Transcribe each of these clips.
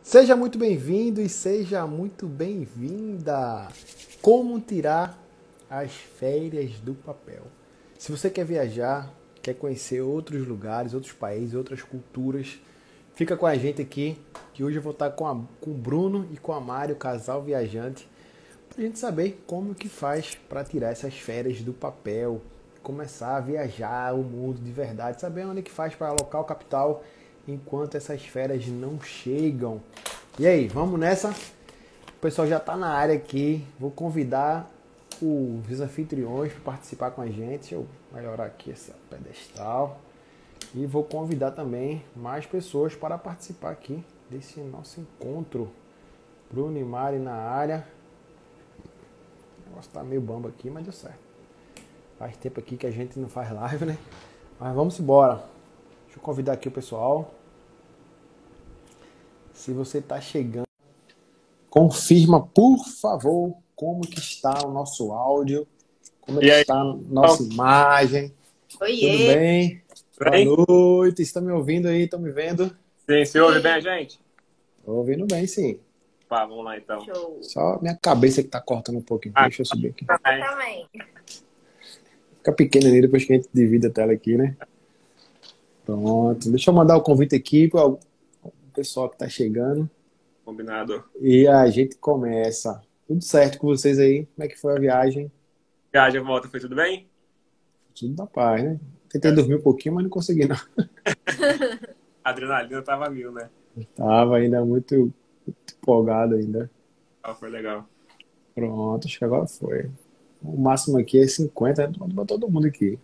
Seja muito bem-vindo e seja muito bem-vinda. Como tirar as férias do papel? Se você quer viajar, quer conhecer outros lugares, outros países, outras culturas, fica com a gente aqui, que hoje eu vou estar com o Bruno e com a Mari, o casal viajante, para a gente saber como que faz para tirar essas férias do papel, começar a viajar o mundo de verdade, saber onde que faz para alocar o capital enquanto essas férias não chegam. E aí, vamos nessa? O pessoal já está na área aqui. Vou convidar os anfitriões para participar com a gente. Deixa eu melhorar aqui esse pedestal. E vou convidar também mais pessoas para participar aqui desse nosso encontro. Bruno e Mari na área. O negócio tá meio bamba aqui, mas deu certo. Faz tempo aqui que a gente não faz live, né? Mas vamos embora. Deixa eu convidar aqui o pessoal. Se você está chegando, confirma, por favor, como que está o nosso áudio, como é que está a nossa imagem. Oiê. Tudo bem? Bem? Boa noite. Estão me ouvindo aí? Estão me vendo? Sim, você ouve bem a gente? Estou ouvindo bem, sim. Pá, vamos lá então. Show. Só minha cabeça que está cortando um pouquinho. Deixa eu subir aqui. Também. Fica pequeno ali depois que a gente divide a tela aqui, né? Pronto. Deixa eu mandar o convite aqui para o pessoal que está chegando. Combinado. E a gente começa. Tudo certo com vocês aí? Como é que foi a viagem? Viagem a volta, foi tudo bem? Tudo na paz, né? Tentei dormir um pouquinho, mas não consegui, não. A adrenalina tava mil, né? Tava ainda muito empolgado ainda. Ah, foi legal. Pronto, acho que agora foi. O máximo aqui é 50, pra todo mundo aqui.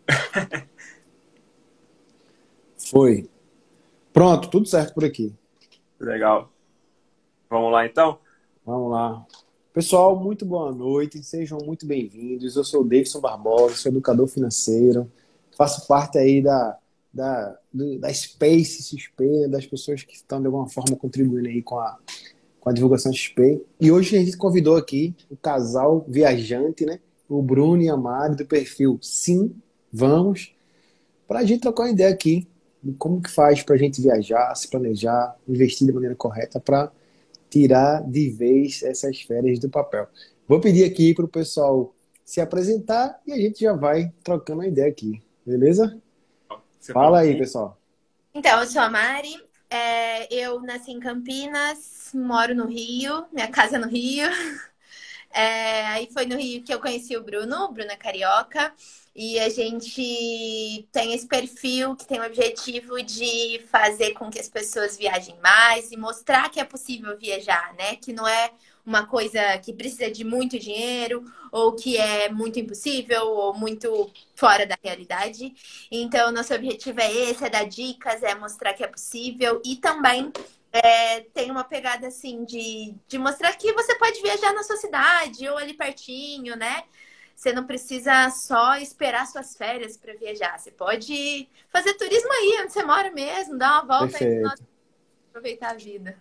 Foi. Pronto, tudo certo por aqui. Legal. Vamos lá então? Vamos lá. Pessoal, muito boa noite, sejam muito bem-vindos. Eu sou o Davidson Barbosa, sou educador financeiro, faço parte aí da Space XP, das pessoas que estão de alguma forma contribuindo aí com a divulgação XP. E hoje a gente convidou aqui o casal viajante, né? O Bruno e a Mari, do perfil Sim, Vamos, para a gente trocar uma ideia aqui de como que faz para a gente viajar, se planejar, investir de maneira correta para tirar de vez essas férias do papel. Vou pedir aqui para o pessoal se apresentar e a gente já vai trocando a ideia aqui, beleza? Você Fala falou aí, sim. pessoal. Então, eu sou a Mari. Eu nasci em Campinas, moro no Rio, minha casa é no Rio. Aí foi no Rio que eu conheci o Bruno é carioca. E a gente tem esse perfil que tem o objetivo de fazer com que as pessoas viajem mais e mostrar que é possível viajar, né? Que não é uma coisa que precisa de muito dinheiro ou que é muito impossível ou muito fora da realidade. Então, nosso objetivo é esse, é dar dicas, é mostrar que é possível e também tem uma pegada assim de mostrar que você pode viajar na sua cidade ou ali pertinho, né? Você não precisa só esperar suas férias para viajar. Você pode fazer turismo aí, onde você mora mesmo, dar uma volta aí no nosso... Perfeito. aproveitar a vida.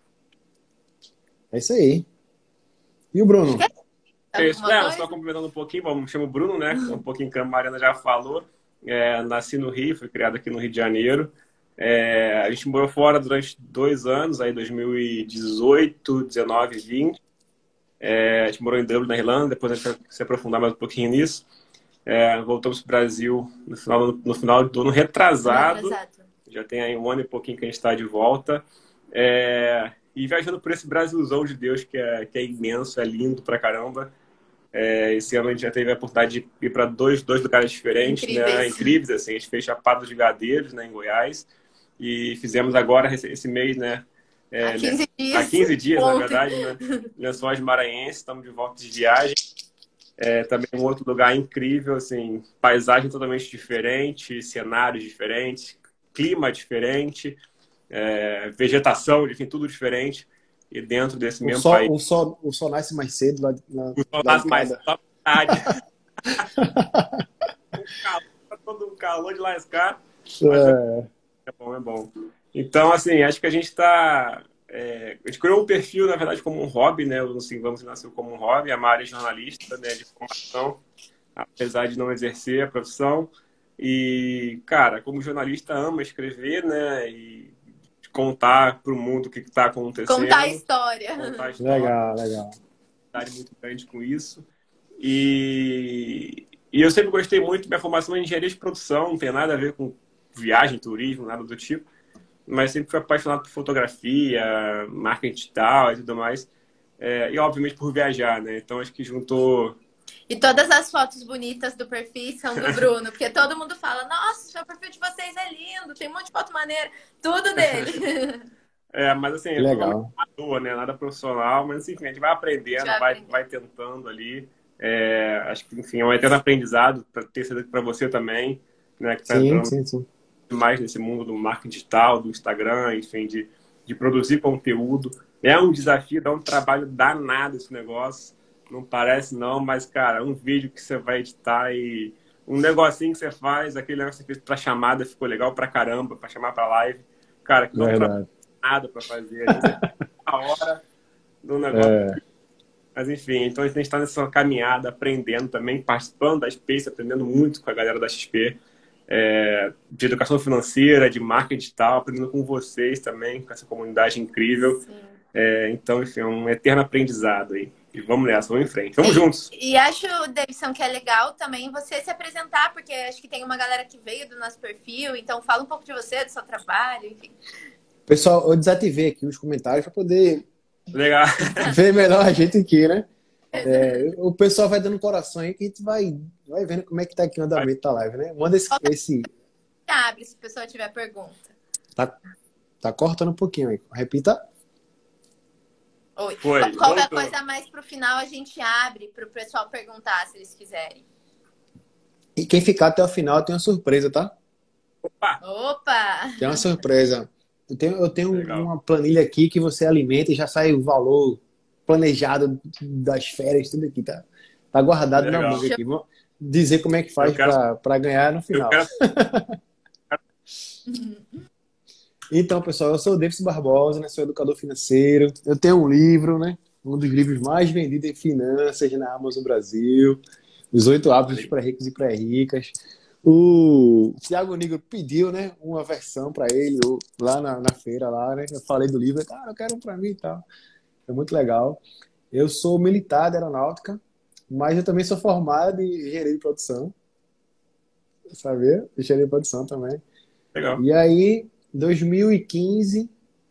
É isso aí. E o Acho que Bruno? É isso, alguma só coisa? complementando um pouquinho, vamos, me chamo Bruno, né? Um pouquinho que a Mariana já falou. Nasci no Rio, fui criado aqui no Rio de Janeiro. A gente morou fora durante 2 anos, aí 2018, 19, 20. A gente morou em Dublin, na Irlanda, depois a gente vai se aprofundar mais um pouquinho nisso. Voltamos para o Brasil no final do ano retrasado. Já tem aí 1 ano e pouquinho que a gente está de volta. E viajando por esse Brasilzão de Deus que é imenso, é lindo pra caramba. Esse ano a gente já teve a oportunidade de ir para dois lugares diferentes, né? Incríveis, assim. A gente fez Chapada dos Veadeiros, né, em Goiás. E fizemos agora, esse mês, né? Há 15 dias. Há 15 dias, na Ontem. verdade, né? Lençóis Maranhenses, estamos de volta de viagem. Também um outro lugar incrível, assim, paisagem totalmente diferente, cenários diferentes, clima diferente, vegetação, enfim, tudo diferente. E dentro desse mesmo país. O sol nasce mais cedo lá O sol lá nasce de mais cada. só metade. Um calor de lascar. Mas é bom, é bom. Então, assim, acho que a gente está... a gente criou um perfil, na verdade, como um hobby, né? O Sim Vamos nasceu como um hobby. A Mari é jornalista, né, de formação, apesar de não exercer a profissão. E, cara, como jornalista, ama escrever, né? E contar para o mundo o que está acontecendo. Contar a história. Contar a história. Legal, legal. Muito grande com isso. E eu sempre gostei muito, minha formação é em engenharia de produção, não tem nada a ver com viagem, turismo, nada do tipo. Mas sempre fui apaixonado por fotografia, marketing digital e tudo mais. E, obviamente, por viajar, né? Então, acho que juntou... E todas as fotos bonitas do perfil são do Bruno, porque todo mundo fala, nossa, o perfil de vocês é lindo, tem um monte de foto maneira, tudo dele. Mas assim, Legal. amador, né? Nada profissional, mas enfim, a gente vai aprendendo, vai tentando ali. Acho que, enfim, é um eterno aprendizado, para ter certeza para você também, né? Que está entrando Sim. mais nesse mundo do marketing digital, do Instagram, enfim, de produzir conteúdo. É um desafio, dá um trabalho danado esse negócio. Não parece não, mas, cara, um vídeo que você vai editar e um negocinho que você faz, aquele negócio que você fez pra chamada ficou legal pra caramba, pra chamar pra live. Cara, que não tem nada pra fazer. A hora do negócio. Mas, enfim, então a gente tá nessa caminhada, aprendendo também, participando da Space, aprendendo muito com a galera da XP. De educação financeira, de marketing digital, aprendendo com vocês também, com essa comunidade incrível. Então, enfim, é um eterno aprendizado aí. E vamos nessa, vamos em frente. Vamos juntos. E acho, Davidson, que é legal também você se apresentar, porque acho que tem uma galera que veio do nosso perfil, então fala um pouco de você, do seu trabalho, enfim. Pessoal, eu desativei aqui os comentários para poder ver melhor a gente aqui, né? O pessoal vai dando coração aí que a gente vai vendo como é que tá aqui o andamento da live, né? Manda esse... Abre se a pessoa tiver pergunta. Tá cortando um pouquinho aí. Repita. Oi. Qualquer coisa mais pro final a gente abre pro pessoal perguntar se eles quiserem. E quem ficar até o final tem uma surpresa, tá? Opa! Tem uma surpresa. Eu tenho uma planilha aqui que você alimenta e já sai o valor planejado das férias, tudo aqui, tá? Tá guardado na mão aqui. Vou dizer como é que faz para ganhar no final. Então, pessoal, eu sou o Davidson Barbosa, né? Sou educador financeiro. Eu tenho um livro, né? Um dos livros mais vendidos em finanças na Amazon Brasil. Os 8 hábitos para ricos e pré-ricas. O Thiago Nigro pediu, né? Uma versão para ele lá na feira, lá, né? Eu falei do livro, cara, eu quero um para mim e tal. É muito legal. Eu sou militar de aeronáutica, mas eu também sou formado em engenharia de produção. Sabia? Engenharia de produção também. Legal. E aí, 2015,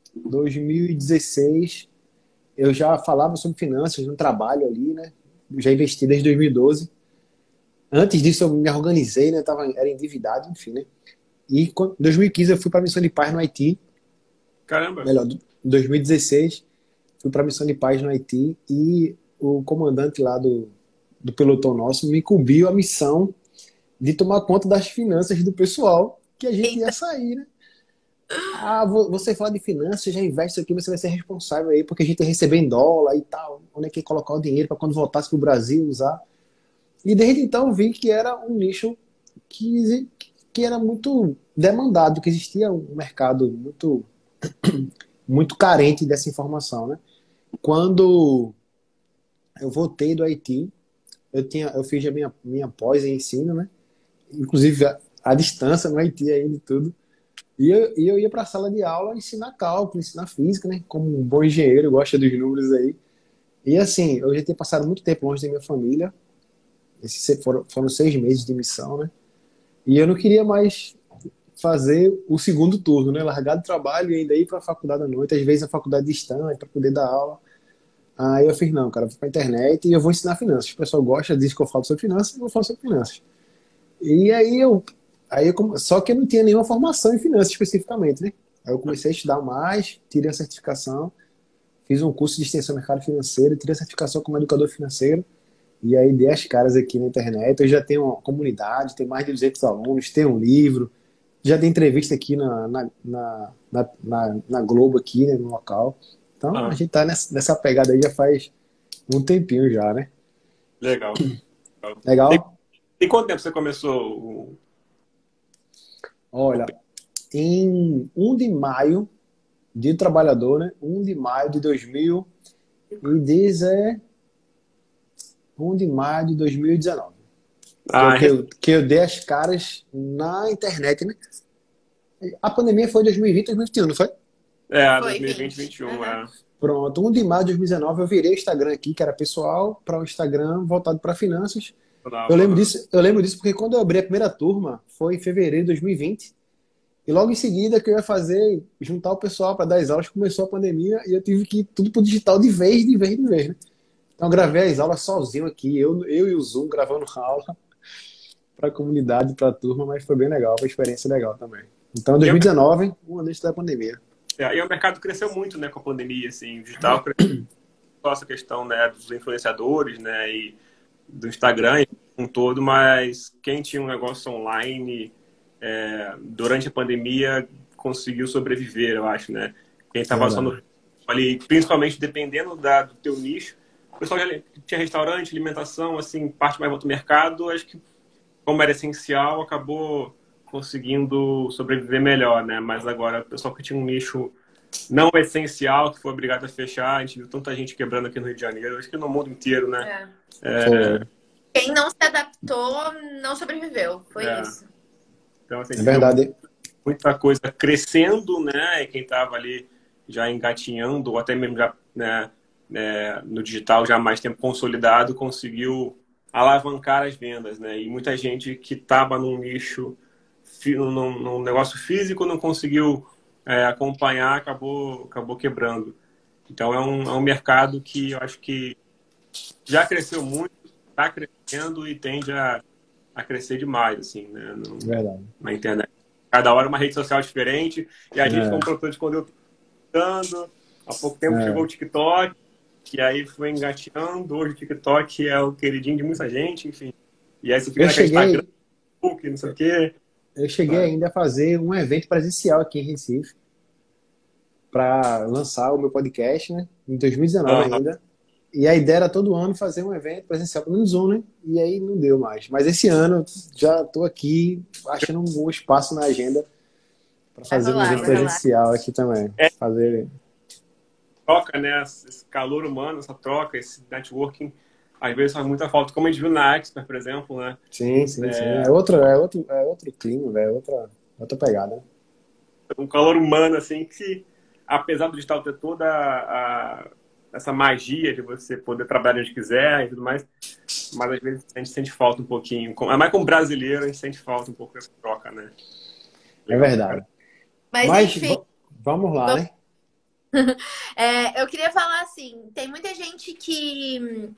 2016, eu já falava sobre finanças no trabalho ali, né? Eu já investi desde 2012. Antes disso, eu me organizei, né? Era endividado, enfim, né? E em 2015, eu fui para a missão de paz no Haiti. Caramba! Melhor, em 2016, fui para a missão de paz no Haiti e o comandante lá do pelotão nosso me incumbiu a missão de tomar conta das finanças do pessoal que a gente ia sair, né? Você fala de finanças, já investe aqui, você vai ser responsável aí, porque a gente ia receber em dólar e tal. Onde é que ia colocar o dinheiro para quando voltasse para o Brasil usar? E desde então vi que era um nicho que era muito demandado, que existia um mercado muito carente dessa informação, né? Quando eu voltei do Haiti, eu fiz a minha pós em ensino, né? Inclusive a distância no Haiti ainda e tudo. E eu ia para a sala de aula ensinar cálculo, ensinar física, né? Como um bom engenheiro, gosta dos números aí. E assim, eu já tinha passado muito tempo longe da minha família. Foram 6 meses de missão, né? E eu não queria mais fazer o segundo turno, né? Largar do trabalho e ainda ir para a faculdade à noite. Às vezes a faculdade distante para poder dar aula. Aí eu fiz, não, cara, eu vou para a internet e eu vou ensinar finanças. O pessoal gosta, diz que eu falo sobre finanças, eu vou falar sobre finanças. E aí só que eu não tinha nenhuma formação em finanças especificamente, né? Aí eu comecei a estudar mais, tirei a certificação, fiz um curso de extensão do mercado financeiro, tirei a certificação como educador financeiro, e aí dei as caras aqui na internet. Eu já tenho uma comunidade, tenho mais de 200 alunos, tenho um livro, já dei entrevista aqui na Globo aqui, né, no local. Então a gente tá nessa pegada aí já faz um tempinho já, né? Legal. Legal? E quanto tempo você começou? Olha, em 1 de maio, Dia do Trabalhador, né? 1 de maio de 1 de maio de 2019. Que eu dei as caras na internet, né? A pandemia foi 2020, 2021, não foi? É, Foi 2020, 20. 2021, Aham. é. Pronto, 1 de maio de 2019 eu virei o Instagram aqui, que era pessoal, para o Instagram voltado para finanças. Aham. Eu lembro disso porque quando eu abri a primeira turma, foi em fevereiro de 2020. E logo em seguida que eu ia fazer, juntar o pessoal para dar as aulas, começou a pandemia e eu tive que ir tudo pro digital de vez, de vez, de vez, né? Então eu gravei as aulas sozinho aqui, eu e o Zoom gravando aula para a comunidade, para a turma, mas foi bem legal, foi uma experiência legal também. Então E, 2019, um ano antes da pandemia. e o mercado cresceu muito, né, com a pandemia, assim, o digital cresceu só essa questão, né, dos influenciadores, né, e do Instagram e um todo, mas quem tinha um negócio online durante a pandemia conseguiu sobreviver, eu acho, né? Quem estava só Verdade. no ali, principalmente dependendo do teu nicho, o pessoal já tinha restaurante, alimentação, assim, parte mais do mercado, acho que como era essencial, acabou conseguindo sobreviver melhor, né? Mas agora, o pessoal que tinha um nicho não essencial, que foi obrigado a fechar, a gente viu tanta gente quebrando aqui no Rio de Janeiro, acho que no mundo inteiro, né? É. Foi. Quem não se adaptou não sobreviveu. Foi É, isso. então, assim, a É gente viu verdade. muita coisa crescendo, né? E quem estava ali já engatinhando, ou até mesmo já, né, no digital já há mais tempo consolidado, conseguiu alavancar as vendas, né? E muita gente que estava num nicho, num negócio físico, não conseguiu acompanhar, acabou quebrando. Então é um mercado que eu acho que já cresceu muito, está crescendo e tende a crescer demais, assim, né? Verdade. Na internet. Cada hora uma rede social diferente. E a gente, como É, produtor de conteúdo, dando. Há pouco tempo chegou é. o TikTok, e aí foi engateando. Hoje o TikTok é o queridinho de muita gente, enfim. E aí você fica Eu naquele Instagram, cheguei, Facebook, não sei o quê. eu cheguei Sabe? ainda a fazer um evento presencial aqui em Recife para lançar o meu podcast, né? Em 2019 Aham. ainda. E a ideia era todo ano fazer um evento presencial no Zoom, né? E aí não deu mais. Mas esse ano já estou aqui achando um espaço na agenda para Vai fazer um rolar, evento vai rolar. presencial aqui também. É Fazer. troca, né? Esse calor humano, essa troca, esse networking, às vezes faz muita falta. Como a gente viu na Expert, por exemplo, né? Sim, sim, sim. É outro clima, velho. Outra pegada. Um calor humano, assim, que apesar do digital ter toda essa magia de você poder trabalhar onde quiser e tudo mais, mas às vezes a gente sente falta um pouquinho. É mais como brasileiro, a gente sente falta um pouco dessa troca, né? É Legal pra caramba. verdade. Mas Mas enfim, vamos lá, né? eu queria falar assim, tem muita gente que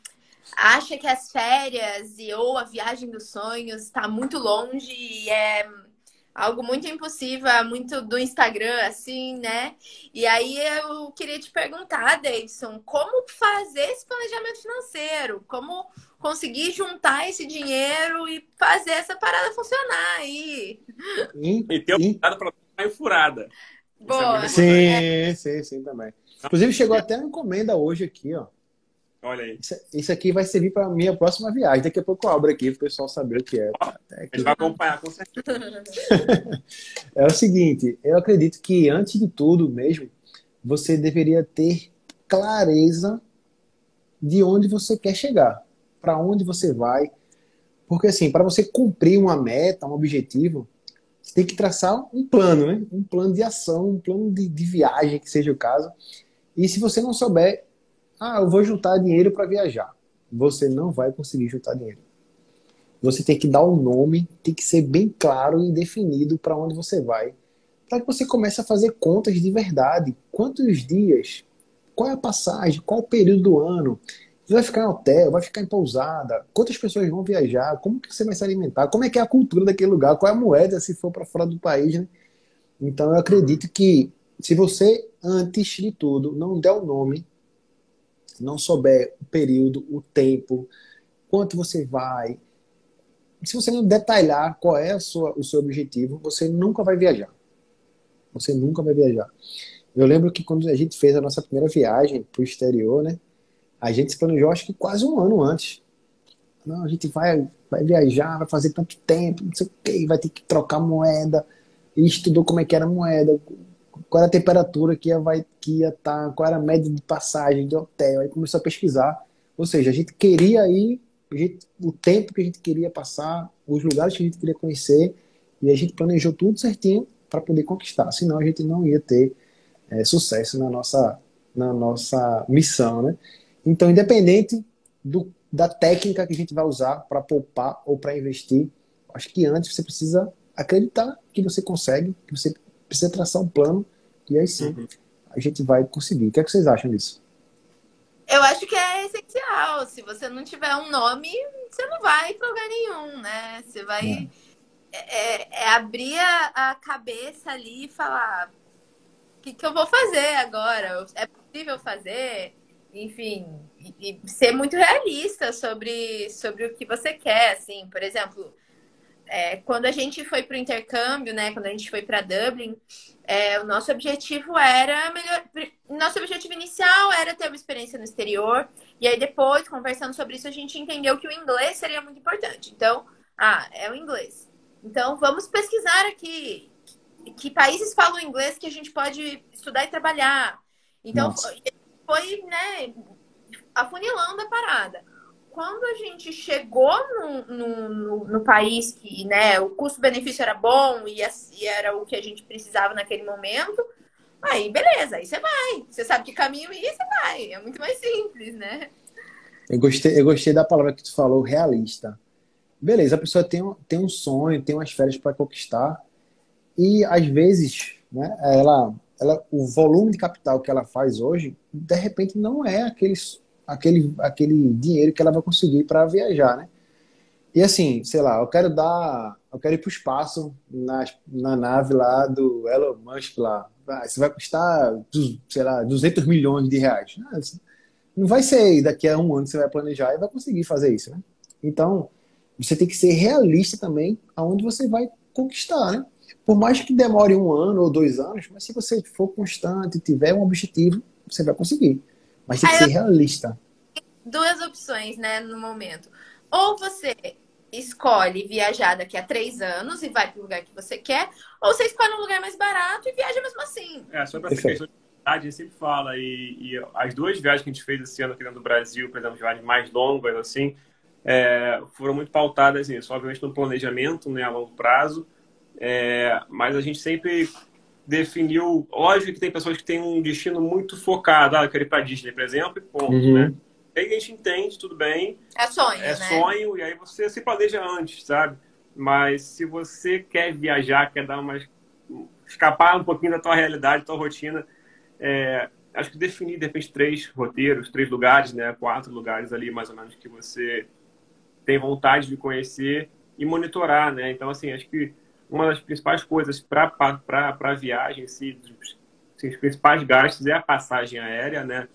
acha que as férias ou a viagem dos sonhos está muito longe e é algo muito impossível, é muito do Instagram, assim, né? E aí eu queria te perguntar, Davidson, como fazer esse planejamento financeiro? Como conseguir juntar esse dinheiro e fazer essa parada funcionar aí? E, E ter um e, cuidado para não cair furada. Isso é muito Boa. importante. sim, também. Inclusive chegou até uma encomenda hoje aqui, ó. Olha aí. Isso aqui vai servir para minha próxima viagem. Daqui a pouco eu abro aqui para o pessoal saber o que é. Tá até A aqui. gente vai acompanhar, com certeza. É o seguinte, eu acredito que antes de tudo mesmo, você deveria ter clareza de onde você quer chegar, para onde você vai. Porque assim, para você cumprir uma meta, um objetivo, você tem que traçar um plano, né? Um plano de ação, um plano de viagem, que seja o caso. E se você não souber, eu vou juntar dinheiro para viajar, você não vai conseguir juntar dinheiro. Você tem que dar um nome, tem que ser bem claro e definido para onde você vai, para que você comece a fazer contas de verdade. Quantos dias? Qual é a passagem? Qual é o período do ano? Você vai ficar em hotel? Vai ficar em pousada? Quantas pessoas vão viajar? Como que você vai se alimentar? Como é que é a cultura daquele lugar? Qual é a moeda se for para fora do país, né? Então eu acredito que se você, antes de tudo, não der o nome, não souber o período, o tempo, quanto você vai, se você não detalhar qual é o seu objetivo, você nunca vai viajar. Você nunca vai viajar. Eu lembro que quando a gente fez a nossa primeira viagem para o exterior, né, a gente se planejou acho que quase um ano antes. Não, a gente vai viajar, vai fazer tanto tempo, não sei o quê, vai ter que trocar moeda. E estudou como é que era a moeda, qual era a temperatura que ia estar, qual era a média de passagem de hotel. Aí começou a pesquisar. Ou seja, a gente queria ir, o tempo que a gente queria passar, os lugares que a gente queria conhecer, e a gente planejou tudo certinho para poder conquistar. Senão a gente não ia ter sucesso na nossa missão, né? Então, independente da técnica que a gente vai usar para poupar ou para investir, acho que antes você precisa acreditar que você consegue, que você precisa traçar um plano, e aí sim a gente vai conseguir. O que é que vocês acham disso? Eu acho que é essencial. Se você não tiver um nome, você não vai para lugar nenhum, né? Você vai abrir a cabeça ali e falar: o que eu vou fazer agora? É possível fazer? Enfim, e ser muito realista sobre o que você quer, assim. Por exemplo, quando a gente foi para o intercâmbio, né? Quando a gente foi para Dublin, o nosso objetivo era nosso objetivo inicial era ter uma experiência no exterior. E aí depois, conversando sobre isso, a gente entendeu que o inglês seria muito importante. Então, é o inglês. Então, vamos pesquisar aqui que países falam inglês que a gente pode estudar e trabalhar. Então, foi, né, afunilando a parada. Quando a gente chegou no país que, né, o custo-benefício era bom e era o que a gente precisava naquele momento, aí beleza, aí você vai. Você sabe que caminho ir, você vai. É muito mais simples, né? Eu gostei da palavra que tu falou, realista. Beleza, a pessoa tem um sonho, tem umas férias para conquistar, e às vezes, né, o volume de capital que ela faz hoje, de repente não é aquele dinheiro que ela vai conseguir para viajar, né? E assim, sei lá, eu quero ir para o espaço na nave lá do Elon Musk lá. Isso vai custar, sei lá, 200 milhões de reais. Não vai ser daqui a um ano que você vai planejar e vai conseguir fazer isso, né? Então, você tem que ser realista também aonde você vai conquistar, né? Por mais que demore um ano ou 2 anos, mas se você for constante, tiver um objetivo, você vai conseguir. Mas tem que ser realista. Duas opções, né, no momento. Ou você escolhe viajar daqui a 3 anos e vai para o lugar que você quer, ou você escolhe um lugar mais barato e viaja mesmo assim. Sobre essa questão de viagem, a gente sempre fala, e as duas viagens que a gente fez esse ano aqui dentro do Brasil, por exemplo, viagens mais longas, assim, foram muito pautadas nisso, obviamente no planejamento, né, a longo prazo, mas a gente sempre definiu, lógico que tem pessoas que têm um destino muito focado, eu quero ir para Disney, por exemplo, e ponto, né? Aí a gente entende, tudo bem. É sonho, né? Sonho, e aí você se planeja antes, sabe? Mas se você quer viajar, quer escapar um pouquinho da tua realidade, da tua rotina, acho que definir, de repente, 3 roteiros, 3 lugares, né? 4 lugares ali, mais ou menos, que você tem vontade de conhecer e monitorar, né? Então, assim, acho que uma das principais coisas para a viagem, assim, os principais gastos é a passagem aérea, né?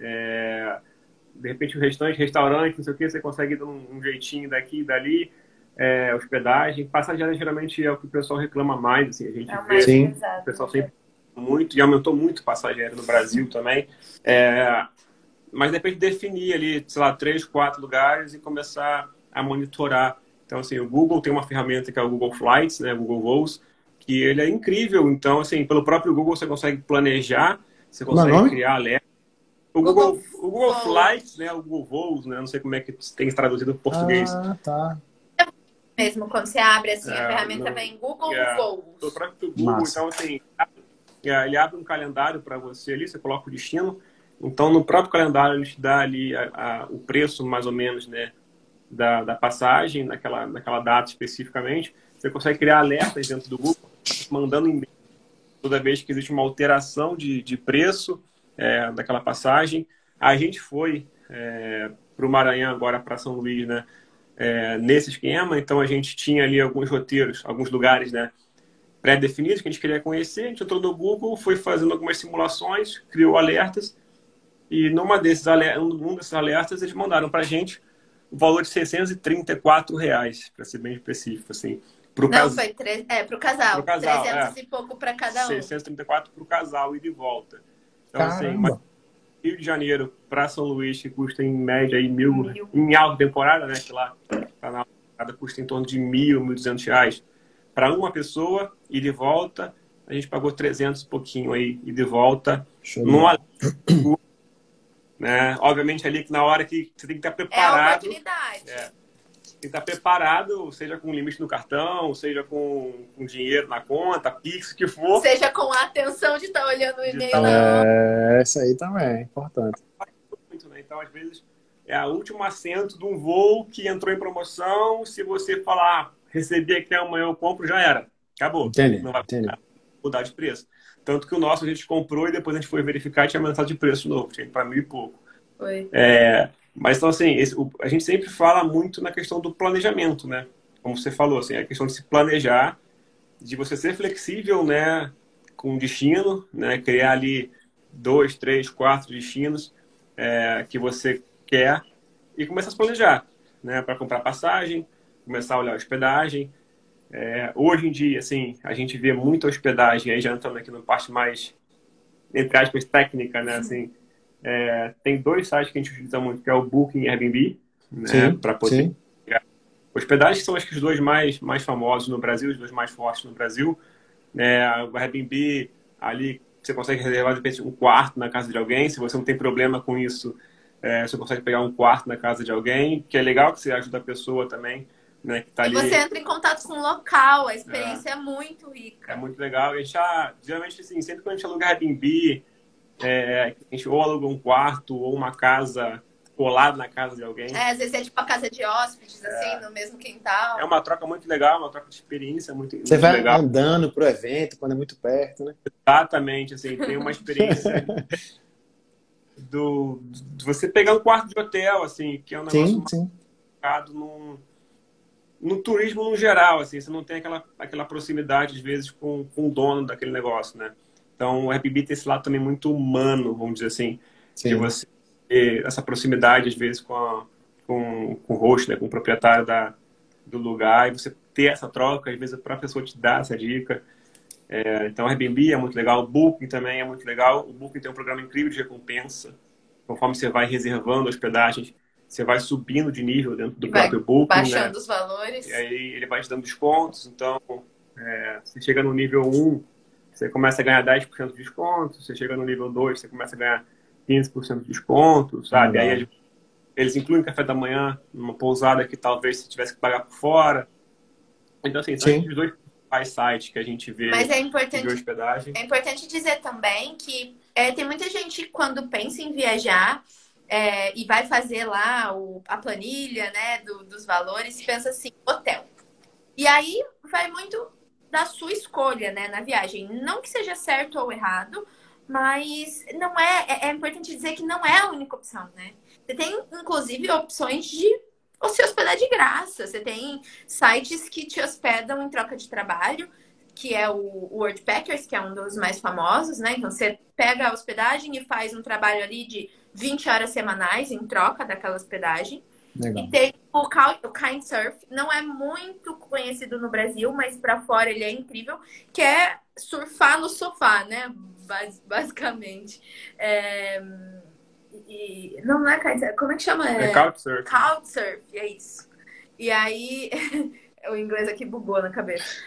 De repente o restaurante, não sei o que, você consegue dar um jeitinho daqui e dali, hospedagem. Passagem aérea geralmente é o que o pessoal reclama mais, assim, a gente vê, Sim. O pessoal sempre muito, e aumentou muito a passagem aérea no Brasil também. Mas de repente definir ali, sei lá, 3, 4 lugares e começar a monitorar. Então, assim, o Google tem uma ferramenta que é o Google Flights, né, Google Voos, que ele é incrível. Então, assim, pelo próprio Google você consegue planejar, você consegue criar alerta. O Google Flights, né, o Google Voos, né, não sei como é que tem traduzido para português. Tá. Mesmo quando você abre assim, a ferramenta vem Google Voos. O próprio Google, então, assim, ele abre um calendário para você ali, você coloca o destino. Então, no próprio calendário, ele te dá ali o preço, mais ou menos, né, da passagem, naquela data especificamente. Você consegue criar alertas dentro do Google, mandando e-mail toda vez que existe uma alteração de preço daquela passagem. A gente foi para o Maranhão, agora para São Luís, né, nesse esquema. Então, a gente tinha ali alguns roteiros, alguns lugares, né, pré-definidos que a gente queria conhecer. A gente entrou no Google, foi fazendo algumas simulações, criou alertas, e um desses alertas eles mandaram para a gente o valor de R$634, para ser bem específico, assim. Foi para o casal. 300 e pouco para cada um. 634 para o casal e de volta. Então, Caramba. assim, Rio de Janeiro para São Luís, que custa em média aí mil, em alta temporada, né? Que lá tá na temporada, custa em torno de R$1.000, R$1.200. Para uma pessoa e de volta, a gente pagou 300 e pouquinho aí e de volta. Né? Obviamente ali que na hora que você tem que estar preparado. É a oportunidade. que estar preparado, seja com limite no cartão, seja com dinheiro na conta, Pix, o que for. Seja com a atenção de estar olhando o e-mail, Isso aí também é importante. Muito, né? Então, às vezes, é o último assento de um voo que entrou em promoção. Se você falar, recebi aqui amanhã, eu compro, já era. Acabou. Entendi, Não vai entendi. mudar de preço. Tanto que o nosso a gente comprou e depois a gente foi verificar e tinha aumentado de preço de novo. Tinha para 1.000 e pouco. Foi. Mas, então, assim, a gente sempre fala muito na questão do planejamento, né? Como você falou, assim, a questão de se planejar, de você ser flexível, né? Com o destino, né? Criar ali 2, 3, 4 destinos que você quer e começar a se planejar, né? Para comprar passagem, começar a olhar a hospedagem. Hoje em dia, assim, a gente vê muita hospedagem, aí já entrando aqui na parte mais, entre aspas, técnica, né? Assim, tem 2 sites que a gente utiliza muito, que é o Booking e Airbnb, né? Para poder pegar hospedagem, que são acho que os 2 mais famosos no Brasil, os 2 mais fortes no Brasil. O Airbnb, ali você consegue reservar de repente um quarto na casa de alguém, se você não tem problema com isso, você consegue pegar um quarto na casa de alguém, que é legal que você ajuda a pessoa também, né, que tá ali. E você entra em contato com o local, a experiência é muito rica. É muito legal. E a gente geralmente, assim, sempre que a gente aluga Airbnb, a gente ou aluga um quarto ou uma casa colado na casa de alguém. Às vezes é tipo a casa de hóspedes, assim, no mesmo quintal. É uma troca muito legal, uma troca de experiência muito Você vai legal. andando pro evento quando é muito perto, né? Exatamente, assim, tem uma experiência de você pegar um quarto de hotel, assim, que é um negócio Sim. marcado no turismo no geral, assim, você não tem aquela proximidade, às vezes, com o dono daquele negócio, né? Então, o Airbnb tem esse lado também muito humano, vamos dizer assim, de você ter essa proximidade, às vezes, com o host, né, com o proprietário do lugar, e você ter essa troca, às vezes, para a pessoa te dar essa dica. Então, o Airbnb é muito legal, o Booking também é muito legal. O Booking tem um programa incrível de recompensa. Conforme você vai reservando hospedagens, você vai subindo de nível dentro do próprio Booking, baixando, né? os valores. E aí ele vai te dando descontos. Então, você chega no nível 1, você começa a ganhar 10% de desconto. Você chega no nível 2, você começa a ganhar 15% de desconto, sabe? Aí eles incluem café da manhã numa pousada que talvez você tivesse que pagar por fora. Então, assim, são esses 2 sites que a gente vê. Mas é importante, de hospedagem. É importante dizer também que tem muita gente, quando pensa em viajar e vai fazer lá a planilha, né, dos valores, pensa assim, hotel. E aí vai muito da sua escolha, né, na viagem. Não que seja certo ou errado, mas não é importante dizer que não é a única opção, né? Você tem, inclusive, opções de se hospedar de graça. Você tem sites que te hospedam em troca de trabalho, que é o Worldpackers, que é um dos mais famosos, né? Então, você pega a hospedagem e faz um trabalho ali de 20 horas semanais em troca daquela hospedagem. Legal. E tem o Kitesurf, não é muito conhecido no Brasil, mas para fora ele é incrível, que é surfar no sofá, né? Basicamente. Não é kitesurf, como é que chama? Couchsurf. Couchsurf, é isso. E aí, o inglês aqui bugou na cabeça.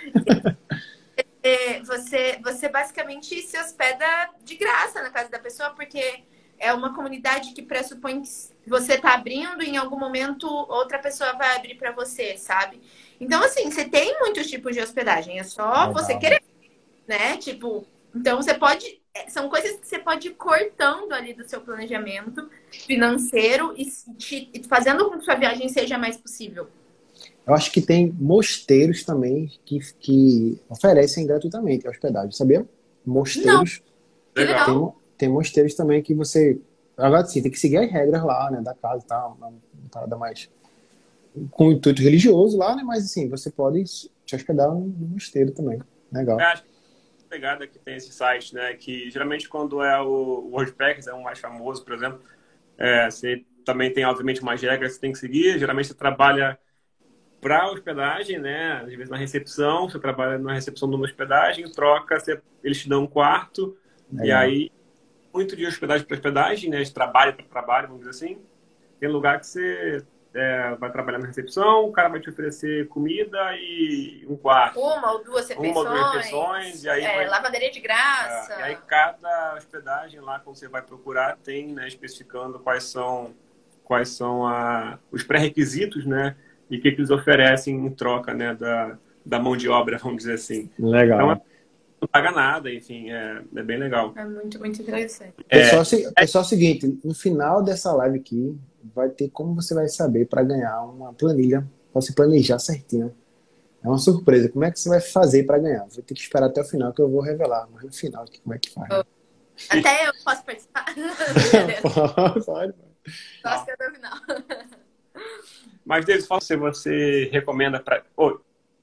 Você basicamente se hospeda de graça na casa da pessoa, porque é uma comunidade que pressupõe que você tá abrindo, em algum momento outra pessoa vai abrir para você, sabe? Então, assim, você tem muitos tipos de hospedagem, é só você querer, né? Tipo, então você pode... São coisas que você pode ir cortando ali do seu planejamento financeiro e fazendo com que sua viagem seja mais possível. Eu acho que tem mosteiros também que oferecem gratuitamente a hospedagem, sabia? Mosteiros. Não. Legal. Tem mosteiros também que você... Agora sim, tem que seguir as regras lá, né? Da casa e tal. Uma parada mais... com o intuito religioso lá, né? Mas assim, você pode se hospedar no mosteiro também. Legal. Acho que a pegada que tem esse site, né? Que geralmente quando é o Worldpackers, é um mais famoso, por exemplo, você também tem, obviamente, umas regras que você tem que seguir. Geralmente você trabalha para hospedagem, né? Às vezes na recepção, você trabalha na recepção de uma hospedagem, troca, eles te dão um quarto, legal. E aí, muito de hospedagem para hospedagem, né? De trabalho para trabalho, vamos dizer assim. Tem lugar que você vai trabalhar na recepção, o cara vai te oferecer comida e um quarto. Uma ou duas refeições. E aí lavanderia de graça. E aí cada hospedagem lá, quando você vai procurar, tem, né, especificando quais são os pré-requisitos, né? e o que eles oferecem em troca, né, da mão de obra, vamos dizer assim. Legal. Então, não paga nada, enfim, é bem legal. É muito, muito interessante. Pessoal, é o seguinte, no final dessa live aqui, vai ter como você vai saber para ganhar uma planilha, para você planejar certinho. É uma surpresa. Como é que você vai fazer para ganhar? Vai ter que esperar até o final que eu vou revelar. Mas no final, como é que faz? Né? Até eu posso participar. Pode. Gosto que é no final. Mas, Davis, se você recomenda para... Oi.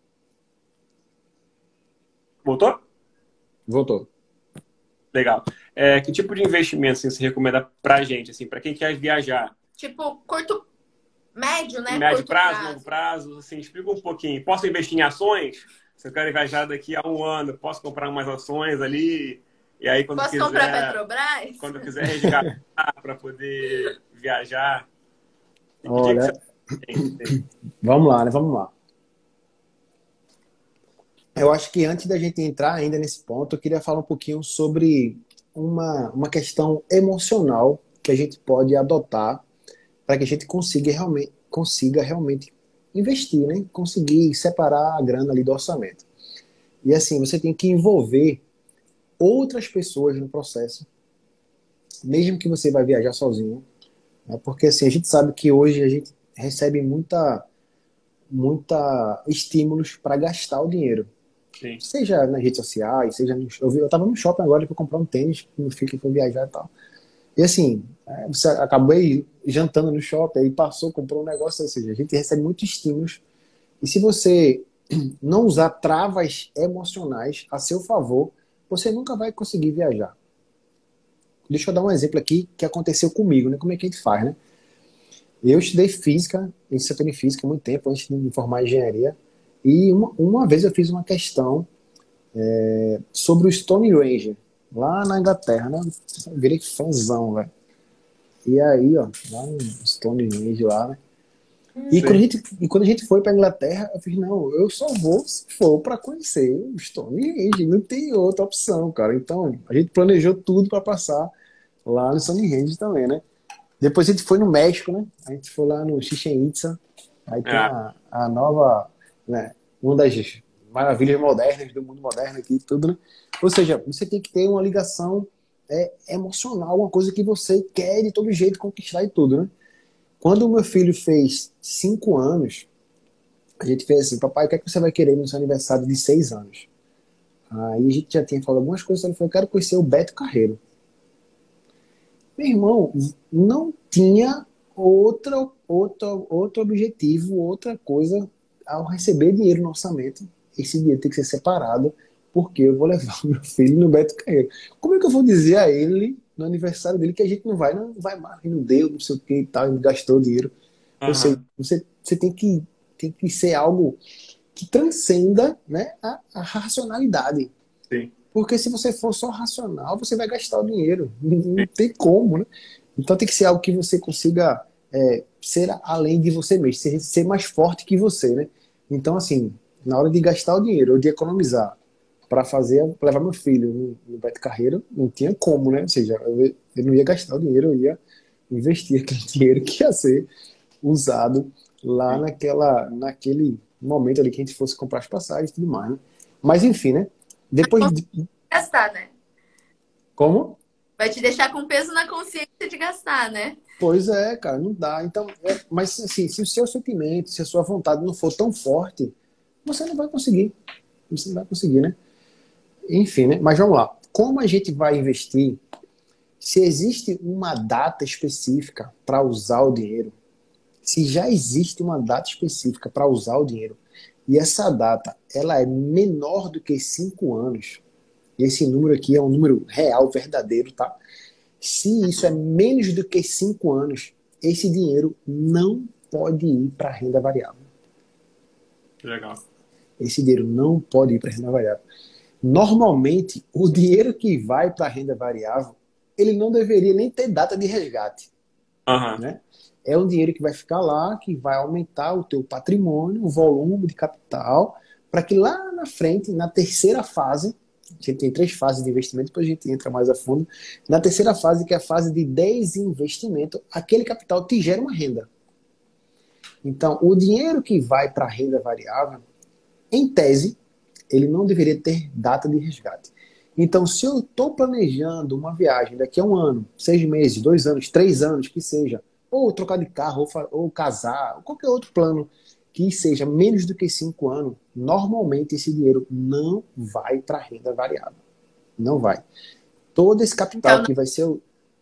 Voltou? Voltou. Legal. Que tipo de investimento assim, você recomenda pra gente, assim, para quem quer viajar? Tipo, curto, médio, né? Médio curto prazo, longo prazo, assim, explica um pouquinho. Posso investir em ações? Se eu quero viajar daqui a 1 ano, posso comprar umas ações ali? E aí, quando Posso comprar Petrobras? Quando eu quiser resgatar para poder viajar. Olha, vamos lá, né? Vamos lá. Eu acho que antes da gente entrar ainda nesse ponto, eu queria falar um pouquinho sobre uma questão emocional que a gente pode adotar para que a gente consiga realmente investir, né? Conseguir separar a grana ali do orçamento. E assim, você tem que envolver outras pessoas no processo, mesmo que você vai viajar sozinho, né? Porque assim, a gente sabe que hoje a gente recebe muita estímulos para gastar o dinheiro. Sim. Seja nas redes sociais, seja eu tava no shopping agora para comprar um tênis pro meu filho que foi viajar e tal. E assim, você acabou aí jantando no shopping, aí passou, comprou um negócio, ou seja, a gente recebe muitos estímulos. E se você não usar travas emocionais a seu favor, você nunca vai conseguir viajar. Deixa eu dar um exemplo aqui que aconteceu comigo, né? Como é que a gente faz, né? Eu estudei física, licenciatura em física há muito tempo, antes de me formar em engenharia. E uma vez eu fiz uma questão sobre o Stonehenge, lá na Inglaterra, né? Eu virei fãzão, velho. E aí, ó, lá no Stonehenge lá, né? E quando a gente foi pra Inglaterra, eu fiz, não, eu só vou se for pra conhecer o Stonehenge, não tem outra opção, cara. Então, a gente planejou tudo pra passar lá no Stonehenge também, né? Depois a gente foi no México, né? A gente foi lá no Chichén Itzá, aí tem a nova, né, uma das maravilhas modernas do mundo moderno aqui, tudo, né? Ou seja, você tem que ter uma ligação emocional, uma coisa que você quer de todo jeito conquistar e tudo, né? Quando o meu filho fez 5 anos, a gente fez assim, papai, o que é que você vai querer no seu aniversário de 6 anos? Aí a gente já tinha falado algumas coisas, ele falou, eu quero conhecer o Beto Carreiro. Meu irmão, não tinha outro objetivo, outra coisa ao receber dinheiro no orçamento. Esse dinheiro tem que ser separado, porque eu vou levar o meu filho no Beto Carreiro. Como é que eu vou dizer a ele, no aniversário dele, que a gente não vai mais, não deu, não sei o que e tal, ele gastou dinheiro. Ou seja, você tem que ser algo que transcenda, né, a racionalidade. Sim. Porque se você for só racional, você vai gastar o dinheiro. Não tem como, né? Então tem que ser algo que você consiga ser além de você mesmo, ser mais forte que você, né? Então, assim, na hora de gastar o dinheiro ou de economizar para levar meu filho no Beto Carreiro, não tinha como, né? Ou seja, eu não ia gastar o dinheiro, eu ia investir aquele dinheiro que ia ser usado lá naquele momento ali que a gente fosse comprar as passagens e tudo mais, né? Mas enfim, né? Depois de... gastar, né? Como? Vai te deixar com peso na consciência de gastar, né? Pois é, cara, não dá. Então, mas assim, se o seu sentimento, se a sua vontade não for tão forte, você não vai conseguir. Você não vai conseguir, né? Enfim, né? Mas vamos lá. Como a gente vai investir? Se existe uma data específica para usar o dinheiro, se já existe uma data específica para usar o dinheiro, e essa data ela é menor do que 5 anos, e esse número aqui é um número real, verdadeiro, tá? Se isso é menos do que 5 anos, esse dinheiro não pode ir para renda variável. Legal. Esse dinheiro não pode ir para renda variável. Normalmente, o dinheiro que vai para a renda variável, ele não deveria nem ter data de resgate. Né? É um dinheiro que vai ficar lá, que vai aumentar o teu patrimônio, o volume de capital, para que lá na frente, na terceira fase, a gente tem 3 fases de investimento, depois a gente entra mais a fundo, na terceira fase, que é a fase de desinvestimento, aquele capital te gera uma renda. Então, o dinheiro que vai para a renda variável, em tese, ele não deveria ter data de resgate. Então, se eu estou planejando uma viagem daqui a um ano, 6 meses, 2 anos, 3 anos, que seja, ou trocar de carro, ou casar, ou qualquer outro plano que seja menos do que 5 anos, normalmente esse dinheiro não vai para a renda variável. Não vai. Todo esse capital Então, que vai ser...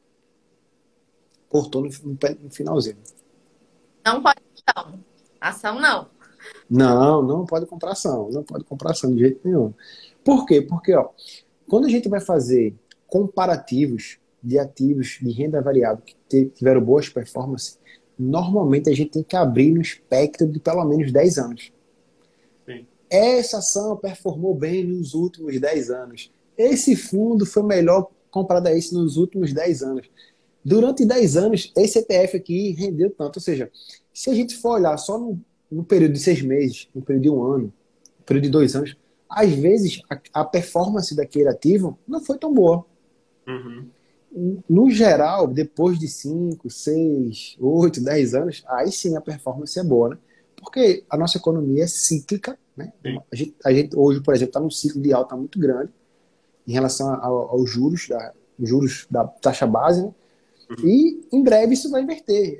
Cortou no finalzinho. não pode ação. Ação não. Não, não pode comprar ação. Não pode comprar ação de jeito nenhum. Por quê? Porque, ó, quando a gente vai fazer comparativos de ativos de renda variável que tiveram boas performances, normalmente a gente tem que abrir no espectro de pelo menos 10 anos. Sim. Essa ação performou bem nos últimos 10 anos. Esse fundo foi melhor comparado a esse nos últimos 10 anos. Durante 10 anos, esse ETF aqui rendeu tanto. Ou seja, se a gente for olhar só no período de 6 meses, no período de um ano, no período de 2 anos, às vezes a performance daquele ativo não foi tão boa. Uhum. No geral, depois de 5, 6, 8, 10 anos, aí sim a performance é boa, né? Porque a nossa economia é cíclica, né? A gente hoje, por exemplo, está num ciclo de alta muito grande em relação aos juros da taxa base, né? E em breve isso vai inverter.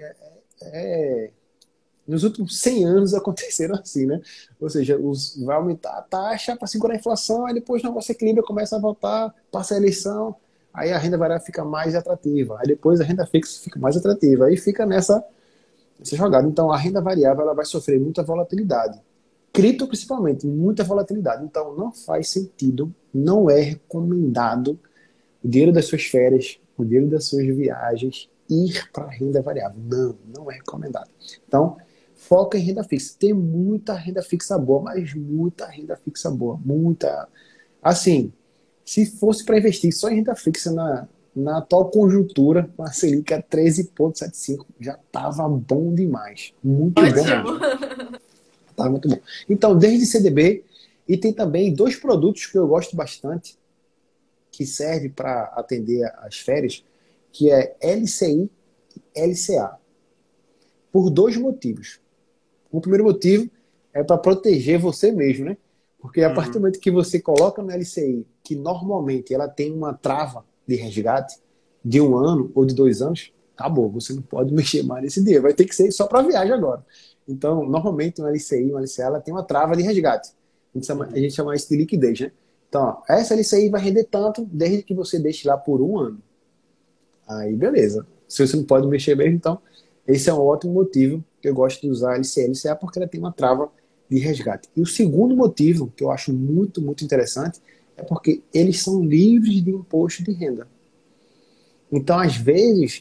Nos últimos 100 anos aconteceram assim, né? Ou seja, vai aumentar a taxa para segurar a inflação, aí depois o negócio equilibra, começa a voltar, passa a eleição, aí a renda variável fica mais atrativa, aí depois a renda fixa fica mais atrativa, aí fica nessa jogada. Então a renda variável ela vai sofrer muita volatilidade. Cripto principalmente, muita volatilidade. Então não faz sentido, não é recomendado o dinheiro das suas férias, o dinheiro das suas viagens ir para a renda variável. Não é recomendado. Então, foca em renda fixa. Tem muita renda fixa boa, mas muita renda fixa boa. Muita. Assim, se fosse para investir só em renda fixa na atual conjuntura, com a Selic a 13,75, já estava bom demais. Muito bom. Ótimo. Tá muito bom. Então, desde CDB, e tem também 2 produtos que eu gosto bastante, que serve para atender as férias, que é LCI e LCA. Por 2 motivos. O primeiro motivo é para proteger você mesmo, né? Porque a partir do momento que você coloca no LCI, que normalmente ela tem uma trava de resgate de 1 ano ou de 2 anos, acabou, você não pode mexer mais nesse dinheiro. Vai ter que ser só para viagem agora. Então, normalmente um LCI, uma LCA, ela tem uma trava de resgate. A gente chama isso de liquidez, né? Então, ó, essa LCI vai render tanto desde que você deixe lá por 1 ano. Aí, beleza. Se você não pode mexer mesmo, então, esse é um ótimo motivo que eu gosto de usar a LCI e LCA, porque ela tem uma trava de resgate. E o segundo motivo, que eu acho muito, muito interessante, é porque eles são livres de imposto de renda. Então, às vezes,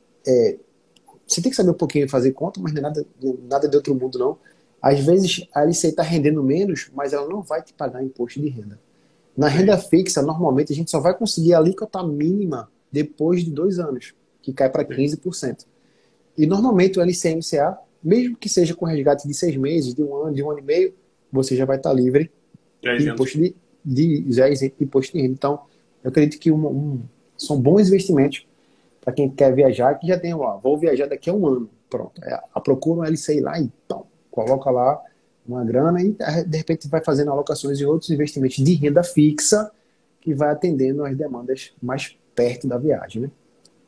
você tem que saber um pouquinho fazer conta, mas não é nada de outro mundo, não. Às vezes, a LCI está rendendo menos, mas ela não vai te pagar imposto de renda. Na renda fixa, normalmente, a gente só vai conseguir a alíquota mínima depois de 2 anos, que cai para 15%. E, normalmente, o LCA, mesmo que seja com resgate de 6 meses, de 1 ano, de 1 ano e meio, você já vai estar livre de imposto já isento de imposto de renda. Então, eu acredito que são bons investimentos para quem quer viajar, que já tem, vou viajar daqui a 1 ano. Pronto. Procura um LCI lá e coloca lá uma grana e, de repente, vai fazendo alocações em outros investimentos de renda fixa que vai atendendo às demandas mais perto da viagem, né?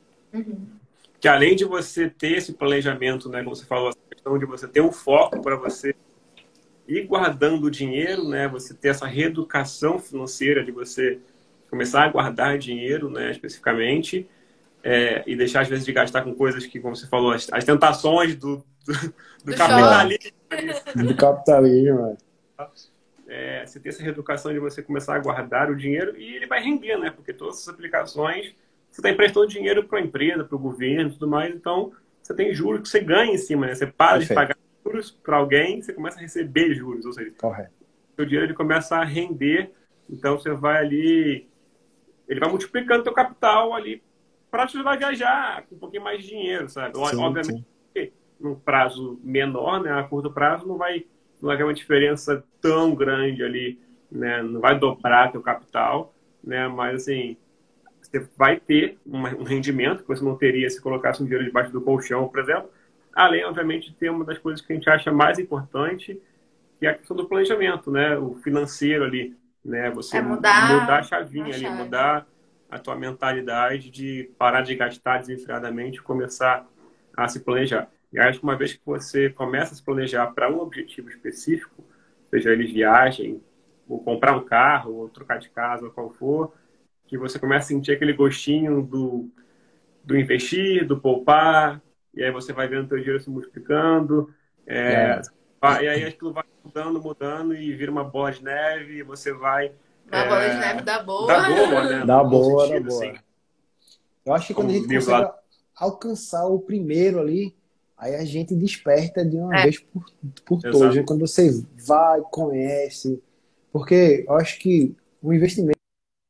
Que além de você ter esse planejamento, né, como você falou, a questão de você ter um foco para você ir guardando o dinheiro, né, você ter essa reeducação financeira de você começar a guardar dinheiro, né, especificamente, e deixar, às vezes, de gastar com coisas que, como você falou, as tentações do capitalismo. Do capitalismo, você ter essa reeducação de você começar a guardar o dinheiro e ele vai render, né? Porque todas essas aplicações, você está emprestando dinheiro para a empresa, para o governo e tudo mais, então você tem juros que você ganha em cima, né? Você para de pagar juros para alguém, você começa a receber juros, ou seja, o dinheiro ele começa a render, então você vai ali, ele vai multiplicando o teu capital ali para te ajudar a viajar com um pouquinho mais de dinheiro, sabe? Obviamente, num prazo menor, né? A curto prazo não vai haver uma diferença tão grande ali, né? Não vai dobrar teu capital, né? Mas assim, você vai ter um rendimento que você não teria se colocasse um dinheiro debaixo do colchão, por exemplo. Além, obviamente, de ter uma das coisas que a gente acha mais importante, que é a questão do planejamento, né? O financeiro ali, né? Você É mudar a mudar chavinha a ali, chave. mudar a tua mentalidade de parar de gastar desenfreadamente e começar a se planejar. E acho que uma vez que você começa a se planejar para um objetivo específico, seja ele viagem, ou comprar um carro, ou trocar de casa, ou qual for, que você começa a sentir aquele gostinho do investir, do poupar, e aí você vai vendo o teu dinheiro se multiplicando, É, e aí aquilo vai mudando, mudando, e vira uma bola de neve, e você vai Uma bola de neve da boa. dar boa, né? dá No bom boa, dá sentido, assim, boa. Eu acho que quando a como gente livro consegue lá. alcançar o primeiro ali, aí a gente desperta de uma É, vez por todas, Exato. né? Quando você vai, conhece. Porque eu acho que o investimento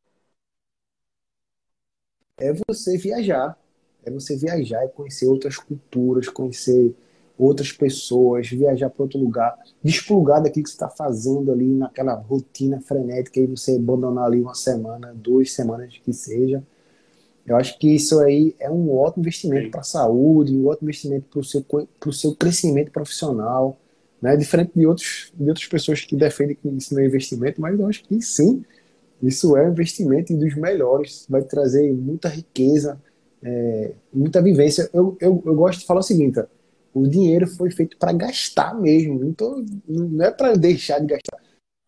é você viajar. É você viajar e conhecer outras culturas, conhecer outras pessoas, viajar para outro lugar, desplugar daquilo que você está fazendo ali naquela rotina frenética e você abandonar ali uma semana, 2 semanas que seja. Eu acho que isso aí é um ótimo investimento Sim. para a saúde, um ótimo investimento para o seu crescimento profissional, né? Diferente de outras pessoas que defendem que isso não é investimento, mas eu acho que sim, isso é um investimento e dos melhores, vai trazer muita riqueza, muita vivência. Eu gosto de falar o seguinte: ó, o dinheiro foi feito para gastar mesmo, então não é para deixar de gastar,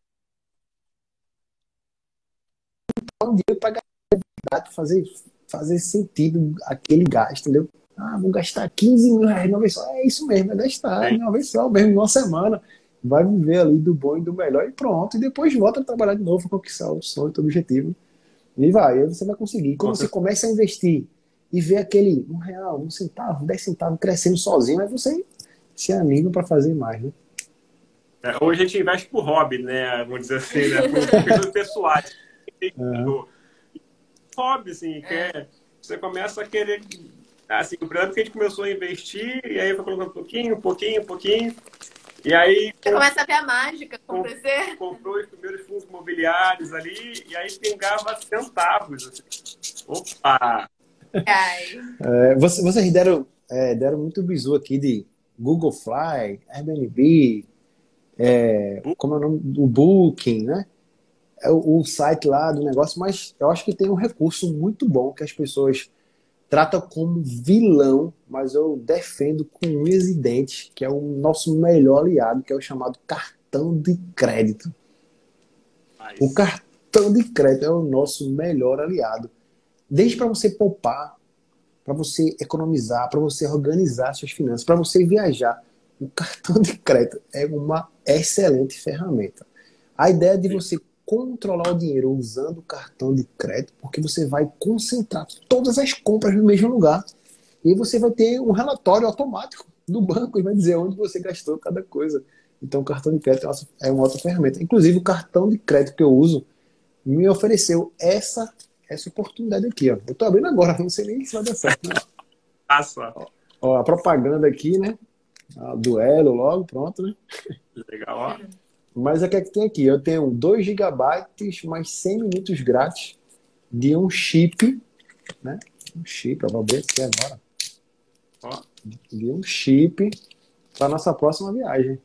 é um dinheiro para gastar, fazer sentido aquele gasto, entendeu? Ah, vou gastar 15 mil reais de uma vez só. É isso mesmo, é gastar de Sim. uma vez só, mesmo uma semana. Vai viver ali do bom e do melhor e pronto. E depois volta a trabalhar de novo para conquistar o sonho, o objetivo. E vai, aí você vai conseguir. Com Quando você certeza. começa a investir e vê aquele R$ 1, 1 centavo, 10 centavos crescendo sozinho, aí você se anima para fazer mais, né? Hoje a gente investe por hobby, né? Vamos dizer assim, né? Por questões pessoais. Aham. Hobby, assim, que você começa a querer. Assim, o problema é que a gente começou a investir, e aí foi colocando um pouquinho, e aí você começa a ver a mágica com- acontecer. comprou os primeiros fundos imobiliários ali, e aí pingava centavos. Assim. Opa! Ai. Vocês deram muito bizu aqui de Google Fly, Airbnb, como é o nome? O Booking, né? É o site lá do negócio, mas eu acho que tem um recurso muito bom que as pessoas tratam como vilão, mas eu defendo com unhas e dentes, que é o nosso melhor aliado, que é o chamado cartão de crédito. O Mas, cartão de crédito é o nosso melhor aliado. Desde para você poupar, para você economizar, para você organizar suas finanças, para você viajar, o cartão de crédito é uma excelente ferramenta. A ideia de sim. você controlar o dinheiro usando o cartão de crédito, porque você vai concentrar todas as compras no mesmo lugar e você vai ter um relatório automático do banco e vai dizer onde você gastou cada coisa. Então, o cartão de crédito é uma outra ferramenta. Inclusive, o cartão de crédito que eu uso me ofereceu essa oportunidade aqui. Ó. Eu estou abrindo agora, não sei nem se vai dar certo. Né? Passa. Ó, a propaganda aqui, né? A duelo logo, pronto, né? Legal, ó. Mas o que é que tem aqui? Eu tenho 2 gigabytes mais 100 minutos grátis de um chip, né? Um chip, eu vou abrir aqui agora. Ó, De um chip para nossa próxima viagem.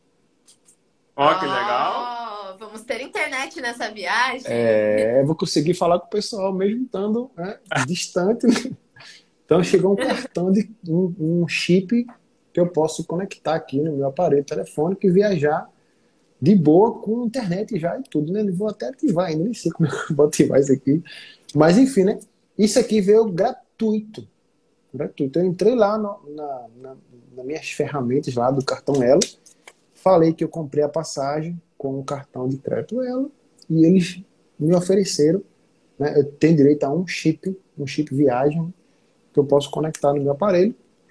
ó, que legal. Vamos ter internet nessa viagem. Vou conseguir falar com o pessoal mesmo estando, né, distante. Né? Então chegou um cartão de um chip que eu posso conectar aqui no meu aparelho telefônico e viajar de boa com internet já e tudo, né? Vou até ativar ainda, nem sei como é que eu vou ativar isso aqui. Mas enfim, né? Isso aqui veio gratuito. Gratuito. Eu entrei lá nas minhas ferramentas lá do cartão Elo, falei que eu comprei a passagem com o cartão de crédito Elo e eles me ofereceram, né? Eu tenho direito a um chip viagem que eu posso conectar no meu aparelho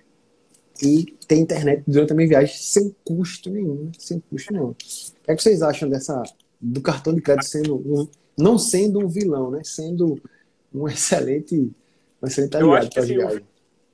e ter internet durante a minha viagem sem custo nenhum, né? Sem custo nenhum. O que é que vocês acham do cartão de crédito não sendo um vilão, né? Sendo um excelente Eu aliado acho que para as assim, viagens.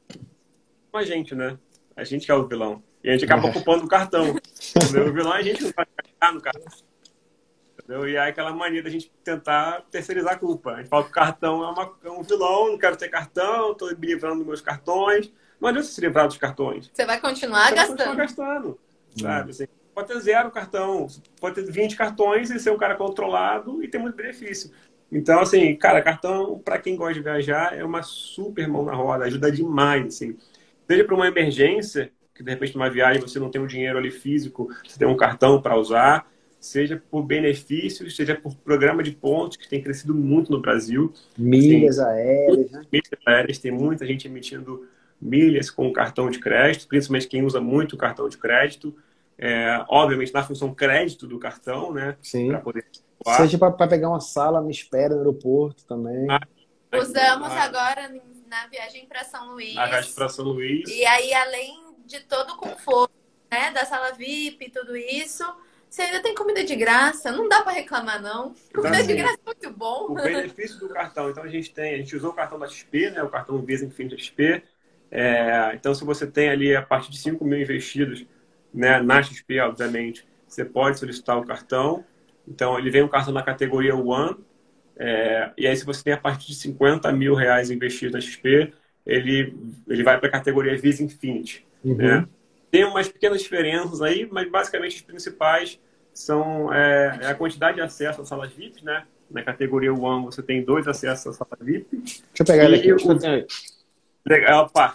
a gente, né? A gente que é o vilão. E a gente acaba ocupando o cartão. Entendeu? O vilão é a gente que não vai ficar no cartão. Entendeu? E aí aquela mania da gente tentar terceirizar a culpa. A gente fala que o cartão é um vilão, não quero ter cartão, estou me livrando dos meus cartões, Não adianta se livrar dos cartões. Você vai continuar Você vai continuar gastando. gastando, sabe? Assim, pode ter 0 cartão, pode ter 20 cartões e ser um cara controlado e ter muito benefício. Então, assim, cara, cartão, para quem gosta de viajar, é uma super mão na roda, ajuda demais, assim. Seja para uma emergência, que de repente numa viagem você não tem um dinheiro ali físico, você tem um cartão para usar, seja por benefícios, seja por programa de pontos, que tem crescido muito no Brasil. Milhas aéreas, né? Milhas aéreas, tem muita gente emitindo milhas com cartão de crédito, principalmente quem usa muito o cartão de crédito. Obviamente, na função crédito do cartão, né? Sim. Para poder seja para pegar uma sala, me espera no aeroporto também. Usamos agora na viagem para São Luís. Na viagem para São Luís. E aí, além de todo o conforto, né, da sala VIP e tudo isso, você ainda tem comida de graça. Não dá para reclamar, não. Comida Então, de graça é muito bom. O benefício do cartão. Então, a gente usou o cartão da XP, né? O cartão Visa Infinity XP. Então, se você tem ali a partir de 5 mil investidos, né, na XP, obviamente, você pode solicitar o cartão. Então, ele vem um cartão na categoria One. E aí, se você tem a partir de 50 mil reais investido na XP, ele vai para a categoria Visa Infinity. Uhum. Né? Tem umas pequenas diferenças aí, mas basicamente as principais são a quantidade de acesso às salas VIP, né? Na categoria One você tem 2 acessos à sala VIP. Deixa eu pegar ele aqui. Legal, opa!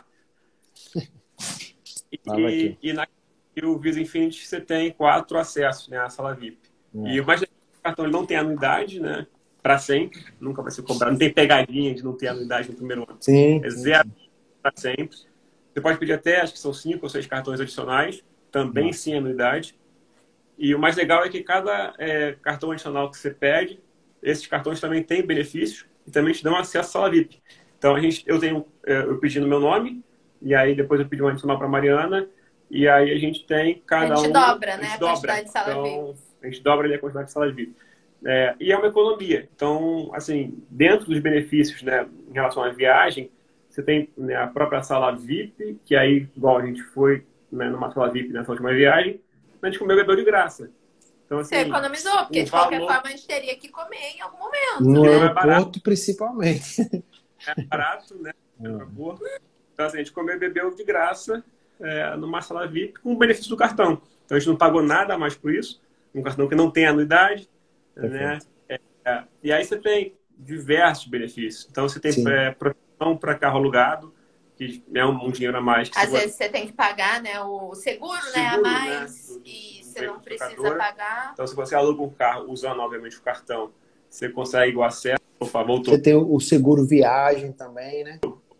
E o Visa Infinity você tem 4 acessos, né, à sala VIP. E o mais legal é que o cartão ele não tem anuidade, né? Para sempre, nunca vai ser cobrado. Não tem pegadinha de não ter anuidade no primeiro ano. Sim. É 0 para sempre. Você pode pedir até, acho que são 5 ou 6 cartões adicionais, também sem anuidade. E o mais legal é que cada cartão adicional que você pede, esses cartões também têm benefícios e também te dão acesso à sala VIP. Então, eu pedi no meu nome, e aí depois eu pedi um adicional para a Mariana, e aí a gente tem cada um... A gente dobra, né? A quantidade de sala VIP. A gente dobra ali a quantidade de sala VIP. E é uma economia. Então, assim, dentro dos benefícios, né, em relação à viagem, você tem, né, a própria sala VIP, que aí, igual a gente foi, né, numa sala VIP nessa última viagem, a gente comeu e bebeu de graça. Então, assim, você economizou, porque de qualquer forma a gente teria que comer em algum momento. No né? aeroporto, principalmente. É barato, né? Então, assim, a gente comeu e bebeu de graça numa sala VIP com o benefício do cartão. Então, a gente não pagou nada a mais por isso. Um cartão que não tem anuidade, né? E aí você tem diversos benefícios. Então, você tem proteção para carro alugado, que é um dinheiro a mais. Às vezes você tem que pagar, né, o seguro, né, a mais, né, e você não precisa pagar. Então, se você aluga um carro usando, obviamente, o cartão, você consegue o acesso. Opa, voltou. Você tem o seguro viagem também, né?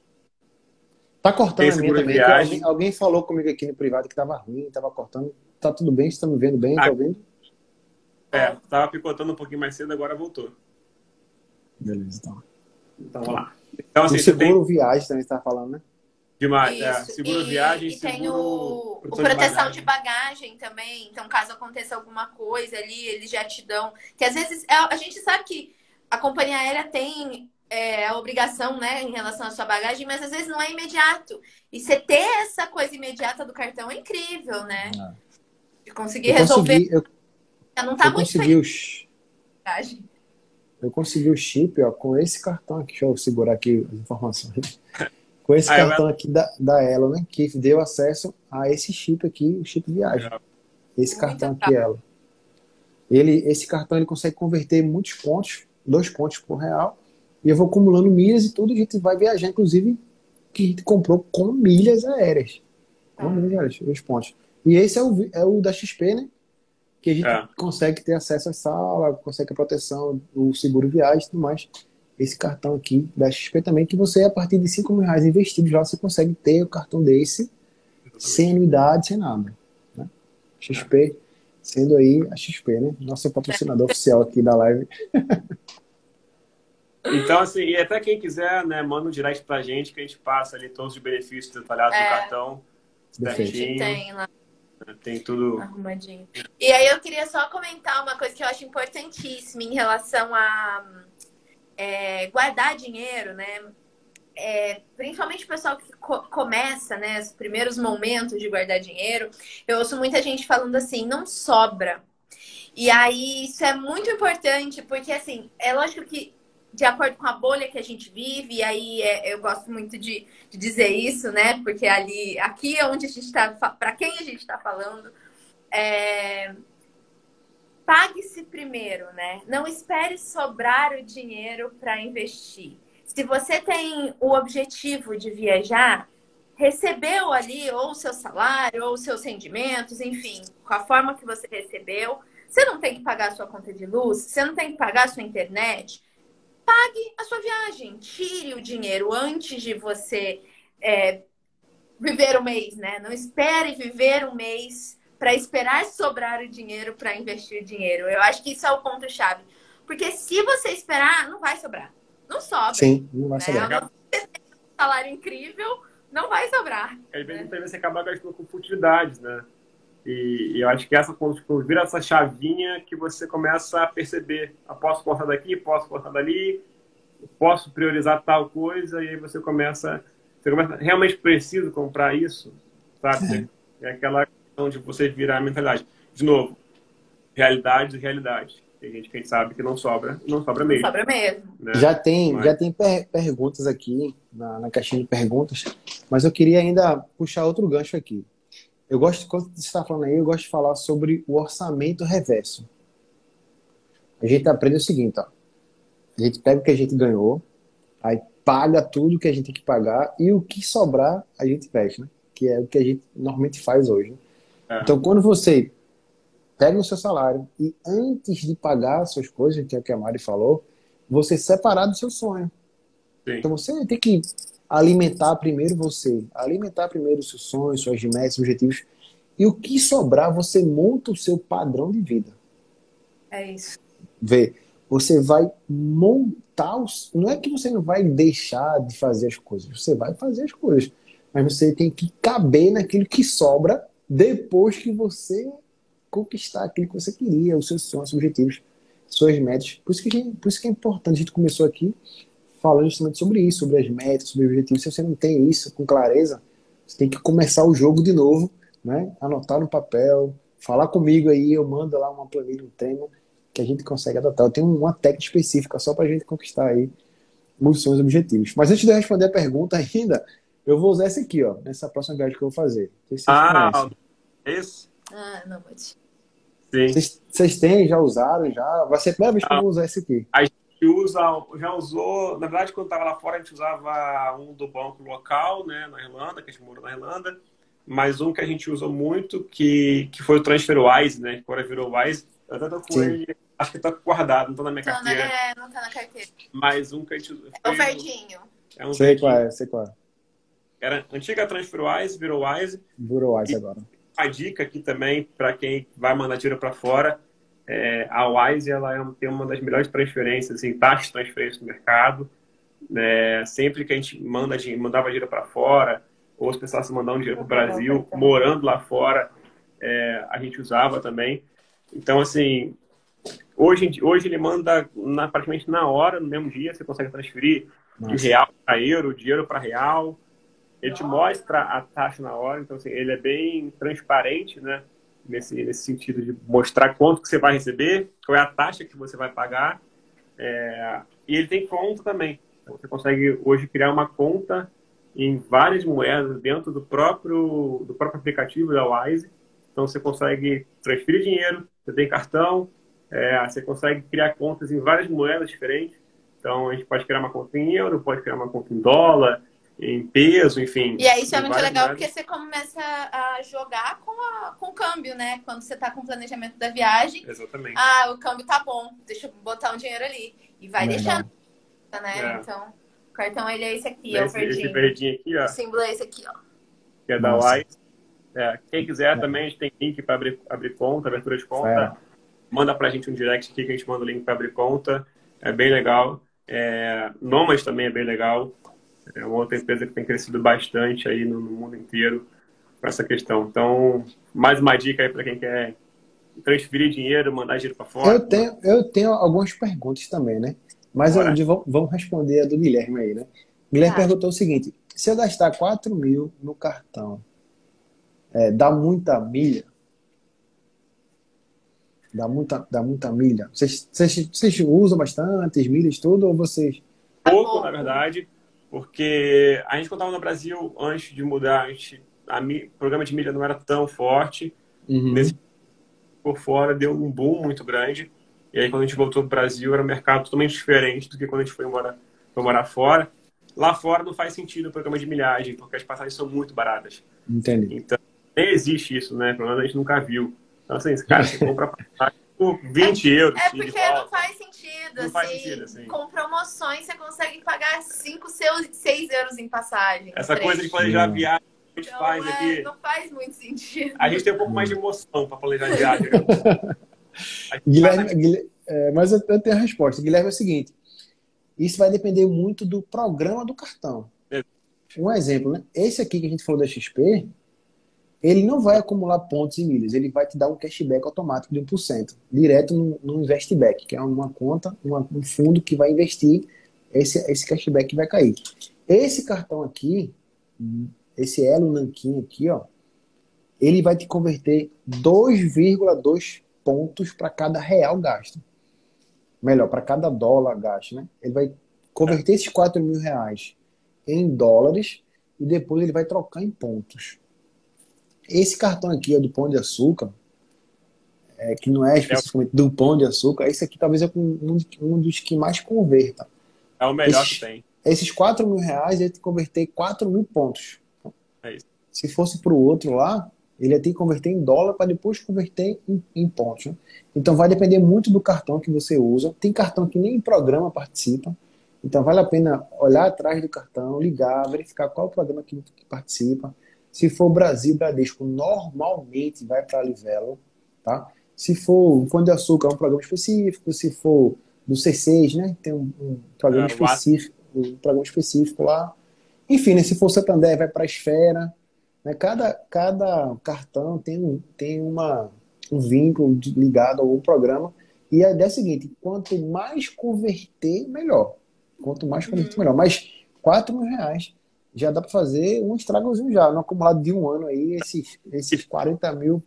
Tá cortando a minha também. Alguém falou comigo aqui no privado que tava ruim, tava cortando. Tá tudo bem? Você tá me vendo bem? Tá ouvindo? Tava picotando um pouquinho mais cedo, agora voltou. Beleza, então. Então, vamos lá. Então, assim, o seguro viagem também você tá falando, né? Demais, seguro viagem, e tem o proteção de bagagem também. Então, caso aconteça alguma coisa ali, eles já te dão. Que às vezes a gente sabe que a companhia aérea tem a obrigação, né, em relação à sua bagagem, mas às vezes não é imediato. E você ter essa coisa imediata do cartão é incrível, né? De conseguir resolver. Não tá muito feliz. Eu consegui o chip, ó, com esse cartão aqui. Deixa eu segurar aqui as informações. Com esse cartão aqui da Elo, né? Que deu acesso a esse chip aqui, o chip viagem. Esse cartão aqui, Elo. Esse cartão ele consegue converter muitos pontos, 2 pontos por real. E eu vou acumulando milhas e tudo. A gente vai viajar, inclusive, que a gente comprou com milhas aéreas. Com milhas aéreas, 2 pontos. E esse é o da XP, né? Que a gente consegue ter acesso à sala, consegue a proteção, o seguro viagem e tudo mais. Esse cartão aqui da XP também, que você, a partir de 5 mil reais investidos lá, você consegue ter o cartão desse sem anuidade, sem nada. Né? XP, sendo aí a XP, né? Nosso patrocinador oficial aqui da live. Então, assim, e até quem quiser, né, manda um direct pra gente, que a gente passa ali todos os benefícios detalhados do cartão. Certinho. Tem lá. Tem tudo arrumadinho. E aí eu queria só comentar uma coisa que eu acho importantíssima em relação a guardar dinheiro, né? Principalmente o pessoal que começa, né, os primeiros momentos de guardar dinheiro, eu ouço muita gente falando assim, não sobra. E aí isso é muito importante, porque assim, é lógico que de acordo com a bolha que a gente vive, e aí eu gosto muito de dizer isso, né? Porque aqui é onde a gente está, para quem a gente está falando, pague-se primeiro, né? Não espere sobrar o dinheiro para investir. Se você tem o objetivo de viajar, recebeu ali ou o seu salário, ou os seus rendimentos, enfim, com a forma que você recebeu, você não tem que pagar a sua conta de luz, você não tem que pagar a sua internet, pague a sua viagem, tire o dinheiro antes de você viver o mês, né? Não espere viver um mês para esperar sobrar o dinheiro para investir o dinheiro. Eu acho que isso é o ponto-chave. Porque se você esperar, não vai sobrar. Não sobra. Sim, não vai né? sobrar. Você tem um salário incrível, não vai sobrar. Às vezes você acaba gastando com futilidades, né? E eu acho que quando vira essa chavinha que você começa a perceber, posso cortar daqui, posso cortar dali, posso priorizar tal coisa, e aí você começa realmente preciso comprar isso, sabe? É aquela questão de você virar a mentalidade. De novo, realidade. Tem gente que a gente sabe que não sobra mesmo. Não sobra mesmo. Né? Já tem perguntas aqui na caixinha de perguntas, mas eu queria ainda puxar outro gancho aqui. Eu gosto, quando você está falando aí, eu gosto de falar sobre o orçamento reverso. A gente aprende o seguinte, ó. A gente pega o que a gente ganhou, aí paga tudo que a gente tem que pagar e o que sobrar a gente investe, né? Que é o que a gente normalmente faz hoje. Né? Então, quando você pega o seu salário e antes de pagar as suas coisas, que é o que a Mari falou, você separar do seu sonho. Sim. Então, você tem que alimentar primeiro você, alimentar primeiro os seus sonhos, suas metas, objetivos, e o que sobrar, você monta o seu padrão de vida. É isso. Vê, você vai montar não é que você não vai deixar de fazer as coisas, você vai fazer as coisas, mas você tem que caber naquilo que sobra depois que você conquistar aquilo que você queria, os seus sonhos, seus objetivos, suas metas. Por isso que é importante, a gente começou aqui falando justamente sobre isso, sobre as metas, sobre os objetivos. Se você não tem isso com clareza, você tem que começar o jogo de novo, né? Anotar no papel, falar comigo aí, eu mando lá uma planilha, um tema, que a gente consegue adotar. Eu tenho uma técnica específica só pra gente conquistar aí os sonhos e objetivos. Mas antes de eu responder a pergunta ainda, eu vou usar essa aqui, ó, nessa próxima viagem que eu vou fazer. Não sei se vocês conhecem. Esse? Não vou te... Sim. Vocês têm, já usaram, já? Vai ser a primeira vez que eu vou usar esse aqui. A gente já usou, na verdade, quando estava lá fora, a gente usava um do banco local, né, na Irlanda, que a gente morou na Irlanda, mas um que a gente usou muito, que foi o TransferWise, né, que agora virou Wise. Eu até tô com ele, acho que tá guardado, não tá na minha carteira. Não tá na carteira. Mas um que a gente usou. É o verdinho. É um sei verdinho. qual é. Era antiga TransferWise, virou Wise. Virou Wise agora. A dica aqui também, para quem vai mandar dinheiro para fora, a Wise ela tem uma das melhores transferências, assim, taxas de transferência no mercado. Sempre que a gente mandava dinheiro para fora, ou as pessoas mandavam dinheiro para o Brasil, morando lá fora, a gente usava também. Então, assim, hoje ele manda praticamente na hora, no mesmo dia, você consegue transferir de real para euro, de euro para real. Ele te mostra a taxa na hora, então assim, ele é bem transparente, né? Nesse sentido de mostrar quanto que você vai receber, qual é a taxa que você vai pagar. E ele tem conta também. Então, você consegue hoje criar uma conta em várias moedas dentro do próprio aplicativo da Wise. Então você consegue transferir dinheiro, você tem cartão, você consegue criar contas em várias moedas diferentes. Então a gente pode criar uma conta em euro, pode criar uma conta em dólar, em peso, enfim. E aí isso é muito legal porque você começa a jogar com o câmbio, né? Quando você tá com o planejamento da viagem. Exatamente. O câmbio tá bom, deixa eu botar um dinheiro ali. E vai deixando, né? Então, o cartão ele é esse aqui, é o verdinho. Esse verdinho aqui, ó. O símbolo é esse aqui, ó. Que é da Wise. Quem quiser também, a gente tem link para abrir conta, abertura de conta. Manda pra gente um direct aqui que a gente manda o link para abrir conta. É bem legal. Nomad também é bem legal. É uma outra empresa que tem crescido bastante aí no mundo inteiro com essa questão. Então, mais uma dica aí para quem quer transferir dinheiro, mandar dinheiro para fora. Eu tenho algumas perguntas também, né? Mas vamos responder a do Guilherme aí, né? O Guilherme perguntou o seguinte: se eu gastar 4 mil no cartão, dá muita milha? Dá muita milha. Vocês usam bastante as milhas tudo ou vocês... Pouco, na verdade, porque a gente, quando estava no Brasil, antes de mudar, o programa de milha não era tão forte. Uhum. Por fora deu um boom muito grande. E aí, quando a gente voltou para o Brasil, era um mercado totalmente diferente do que quando a gente foi morar fora. Lá fora não faz sentido o programa de milhagem, porque as passagens são muito baratas. Entendi. Então, nem existe isso, né? Pelo menos a gente nunca viu. Então, assim, cara, você compra passagem por 20 euros. É porque não faz sentido. Não faz sentido, assim. Com promoções, você consegue pagar 5, 6 euros em passagem. Essa coisa de planejar viagem que a gente Então, faz aqui. não faz muito sentido. A gente tem um pouco mais de emoção para planejar viagem. Guilherme, mas eu tenho a resposta. Guilherme, é o seguinte: isso vai depender muito do programa do cartão. Um exemplo, né? Esse aqui que a gente falou da XP, ele não vai acumular pontos e milhas, ele vai te dar um cashback automático de 1%, direto no Investback, que é uma conta, um fundo que vai investir esse cashback que vai cair. Esse cartão aqui, esse Elo Nanquim aqui, ó, ele vai te converter 2,2 pontos para cada real gasto. Melhor, para cada dólar gasto, né? Ele vai converter esses 4 mil reais em dólares e depois ele vai trocar em pontos. Esse cartão aqui é do Pão de Açúcar, que não é especificamente do Pão de Açúcar. Esse aqui talvez é um dos que mais converta. É o melhor que tem. Esses 4 mil reais ele tem que converter 4 mil pontos. É isso. Se fosse para o outro lá, ele ia ter que converter em dólar para depois converter em pontos. Né? Então vai depender muito do cartão que você usa. Tem cartão que nem em programa participa. Então vale a pena olhar atrás do cartão, ligar, verificar qual é o programa que participa. Se for Brasil, Bradesco, normalmente vai para a Livelo, tá? Se for o Pão de Açúcar, é um programa específico. Se for do C6, né? Tem um programa específico lá. Enfim, né? Se for Santander, vai para a Esfera. Né? Cada cartão tem um vínculo ligado a algum programa. E a ideia é a seguinte: quanto mais converter, melhor. Quanto mais converter, melhor. Mas 4 mil reais já dá para fazer um estragozinho já, no acumulado de um ano aí, esses 40 mil.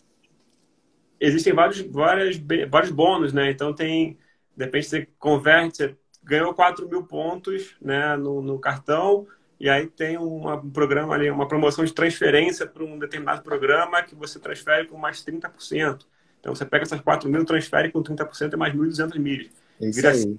Existem vários bônus, né? Então depende, você converte, você ganhou 4 mil pontos, né, no cartão, e aí tem um programa ali, uma promoção de transferência para um determinado programa que você transfere com mais 30%. Então você pega essas 4 mil, transfere com 30% e mais 1.200 milhas. Isso aí.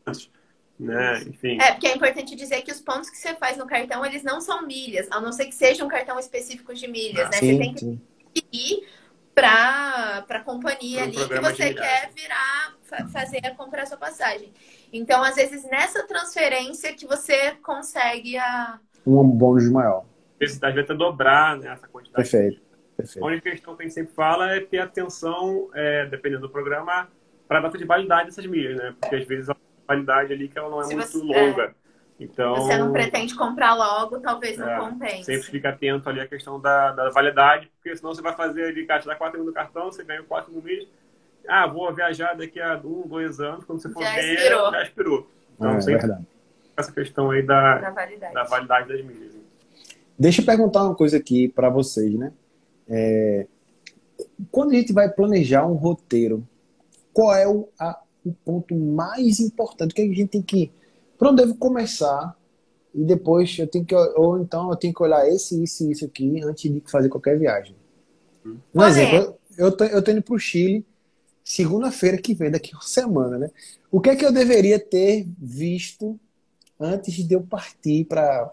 Né? Enfim. Porque é importante dizer que os pontos que você faz no cartão, eles não são milhas, a não ser que seja um cartão específico de milhas, né? Sim, você tem que ir para a companhia ali que você quer fazer comprar sua passagem. Então, às vezes, nessa transferência que você consegue um bônus maior. A necessidade vai até dobrar, né, essa quantidade. Perfeito. A única questão que a gente sempre fala é ter atenção, dependendo do programa, para a data de validade dessas milhas, né? Porque às vezes validade ali que ela não é muito longa. Então, você não pretende comprar logo, talvez não compense. Sempre fica atento ali à questão da validade, porque senão você vai fazer ali, gastar 4 mil no cartão, você ganhou 4 mil milhas. Vou viajar daqui a 1, 2 anos, quando você for ver, já expirou. Então, sempre essa questão aí da validade das milhas. Deixa eu perguntar uma coisa aqui para vocês, né? Quando a gente vai planejar um roteiro, qual é o ponto mais importante? O que a gente tem que... Por onde eu devo começar e depois eu tenho que... Ou então eu tenho que olhar isso aqui antes de fazer qualquer viagem. Um exemplo, eu tô indo para o Chile segunda-feira que vem, daqui a uma semana, né? O que é que eu deveria ter visto antes de eu partir para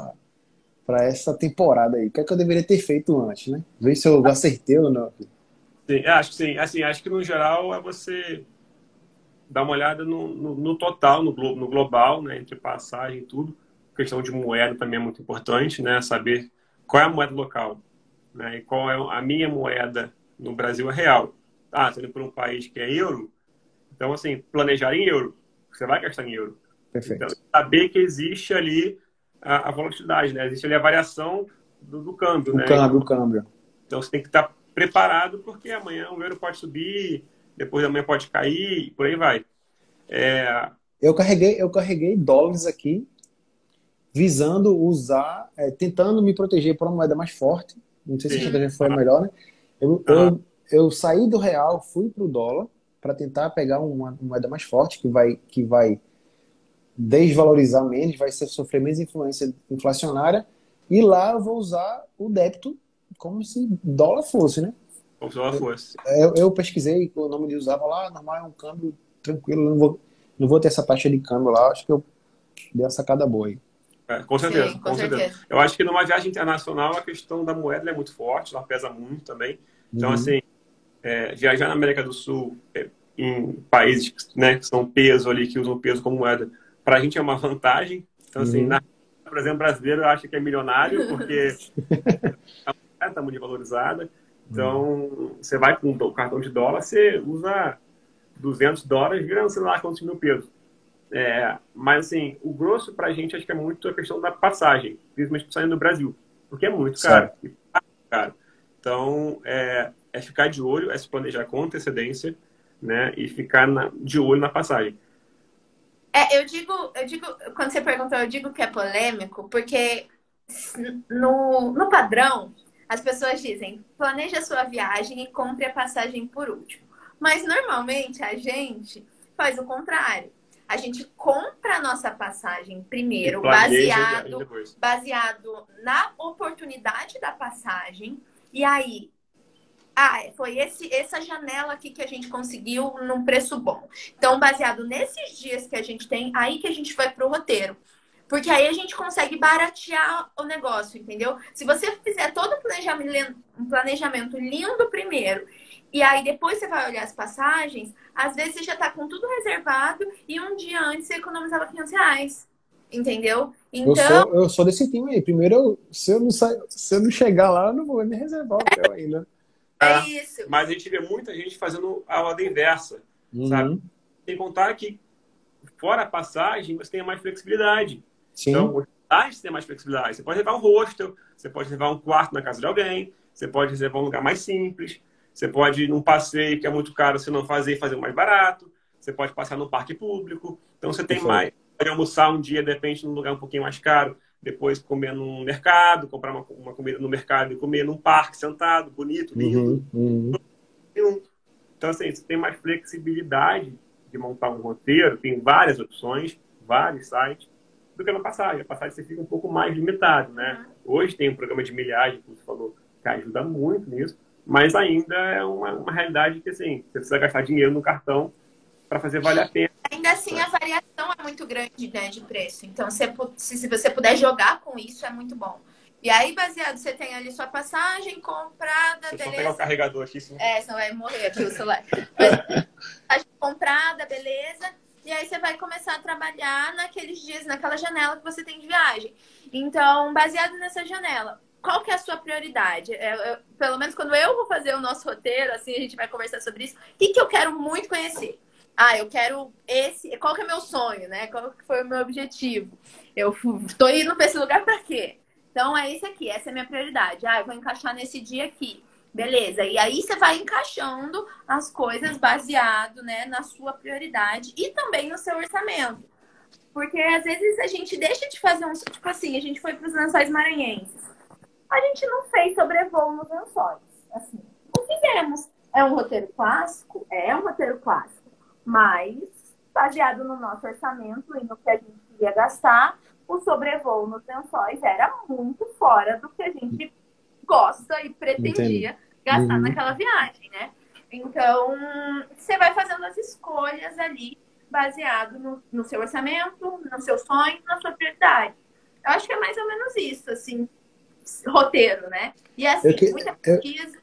essa temporada aí? O que é que eu deveria ter feito antes, né? Ver se eu acertei ou não. Sim, acho que sim. Assim, acho que no geral é você dar uma olhada no total, no global, né? Entre passagem e tudo. A questão de moeda também é muito importante, né? Saber qual é a moeda local, né? E qual é a minha moeda no Brasil é real. Você indo para um país que é euro, então, assim, planejar em euro. Você vai gastar em euro. Perfeito. Então, saber que existe ali a volatilidade, né? Existe ali a variação do câmbio, né? O câmbio. Então, você tem que estar preparado, porque amanhã o euro pode subir, depois da manhã pode cair, e por aí vai. Eu carreguei dólares aqui, visando usar, tentando me proteger por uma moeda mais forte. Não sei se a estratégia foi a melhor, né? eu saí do real, fui pro dólar para tentar pegar uma moeda mais forte que vai desvalorizar menos, vai sofrer menos influência inflacionária, e lá eu vou usar o débito como se dólar fosse, né? Como se ela fosse. Eu pesquisei, o nome de usava lá, normal, é um câmbio tranquilo, não vou ter essa taxa de câmbio lá, acho que eu dei uma sacada boa aí. Com certeza, Sim, com certeza. Eu acho que numa viagem internacional a questão da moeda é muito forte, ela pesa muito também. Então, assim, viajar na América do Sul, em países, né, que são peso ali, que usam peso como moeda, para a gente é uma vantagem. Então, assim, por exemplo, brasileiro acha que é milionário, porque a moeda está muito valorizada. Então, você vai com o cartão de dólar, você usa $200, vira, sei lá, quantos mil pesos. Mas, assim, o grosso pra gente acho que é muito a questão da passagem, principalmente saindo do Brasil, porque é muito caro. Caro. Então, é ficar de olho, é se planejar com antecedência, né, e ficar de olho na passagem. Eu digo, quando você perguntou, eu digo que é polêmico, porque no padrão, as pessoas dizem, planeje a sua viagem e compre a passagem por último. Mas, normalmente, a gente faz o contrário. A gente compra a nossa passagem primeiro, baseado na oportunidade da passagem. E aí, foi essa janela aqui que a gente conseguiu num preço bom. Então, baseado nesses dias que a gente tem, aí que a gente vai pro roteiro. Porque aí a gente consegue baratear o negócio, entendeu? Se você fizer todo um planejamento lindo primeiro, e aí depois você vai olhar as passagens, às vezes você já tá com tudo reservado e um dia antes você economizava R$500. Entendeu? Então... Eu sou desse time aí. Primeiro, se eu não chegar lá, eu não vou me reservar o hotel ainda. É isso. Mas a gente vê muita gente fazendo a ordem inversa, sabe? Sem contar que, fora a passagem, você tem mais flexibilidade. Sim. Então, você tem mais flexibilidade. Você pode levar um hostel, você pode levar um quarto na casa de alguém, você pode reservar um lugar mais simples, você pode ir num passeio que é muito caro você não fazer mais barato, você pode passar no parque público. Então, você tem mais. Pode almoçar um dia, de repente, num lugar um pouquinho mais caro, depois comer num mercado, comprar uma comida no mercado e comer num parque sentado, bonito, lindo. Então, assim, você tem mais flexibilidade de montar um roteiro, tem várias opções, vários sites, do que na passagem. A passagem você fica um pouco mais limitado, né? Hoje tem um programa de milhagem, como você falou, que ajuda muito nisso, mas ainda é uma realidade que, assim, você precisa gastar dinheiro no cartão para fazer valer a pena. Ainda assim, a variação é muito grande, né, de preço. Então, se você puder jogar com isso, é muito bom. E aí, baseado, você tem ali sua passagem comprada, beleza. Só pegar o carregador aqui. Senão vai morrer aqui o celular. Passagem comprada, beleza. E aí você vai começar a trabalhar naqueles dias, naquela janela que você tem de viagem. Então, baseado nessa janela, qual que é a sua prioridade? Pelo menos quando eu vou fazer o nosso roteiro, assim, a gente vai conversar sobre isso. O que eu quero muito conhecer? Eu quero esse... Qual que é o meu sonho, né? Qual que foi o meu objetivo? Eu tô indo para esse lugar para quê? Então, é isso aqui. Essa é a minha prioridade. Eu vou encaixar nesse dia aqui. Beleza. E aí, você vai encaixando as coisas baseado, né, na sua prioridade e também no seu orçamento. Porque, às vezes, a gente deixa de fazer um... Tipo assim, a gente foi para os Lençóis Maranhenses. A gente não fez sobrevoo nos Lençóis. Assim, não fizemos. É um roteiro clássico? É um roteiro clássico. Mas, baseado no nosso orçamento e no que a gente queria gastar, o sobrevoo nos Lençóis era muito fora do que a gente gosta e pretendia gastar naquela viagem, né? Então, você vai fazendo as escolhas ali, baseado no seu orçamento, no seu sonho, na sua prioridade. Eu acho que é mais ou menos isso, assim, roteiro, né? E assim, muita pesquisa.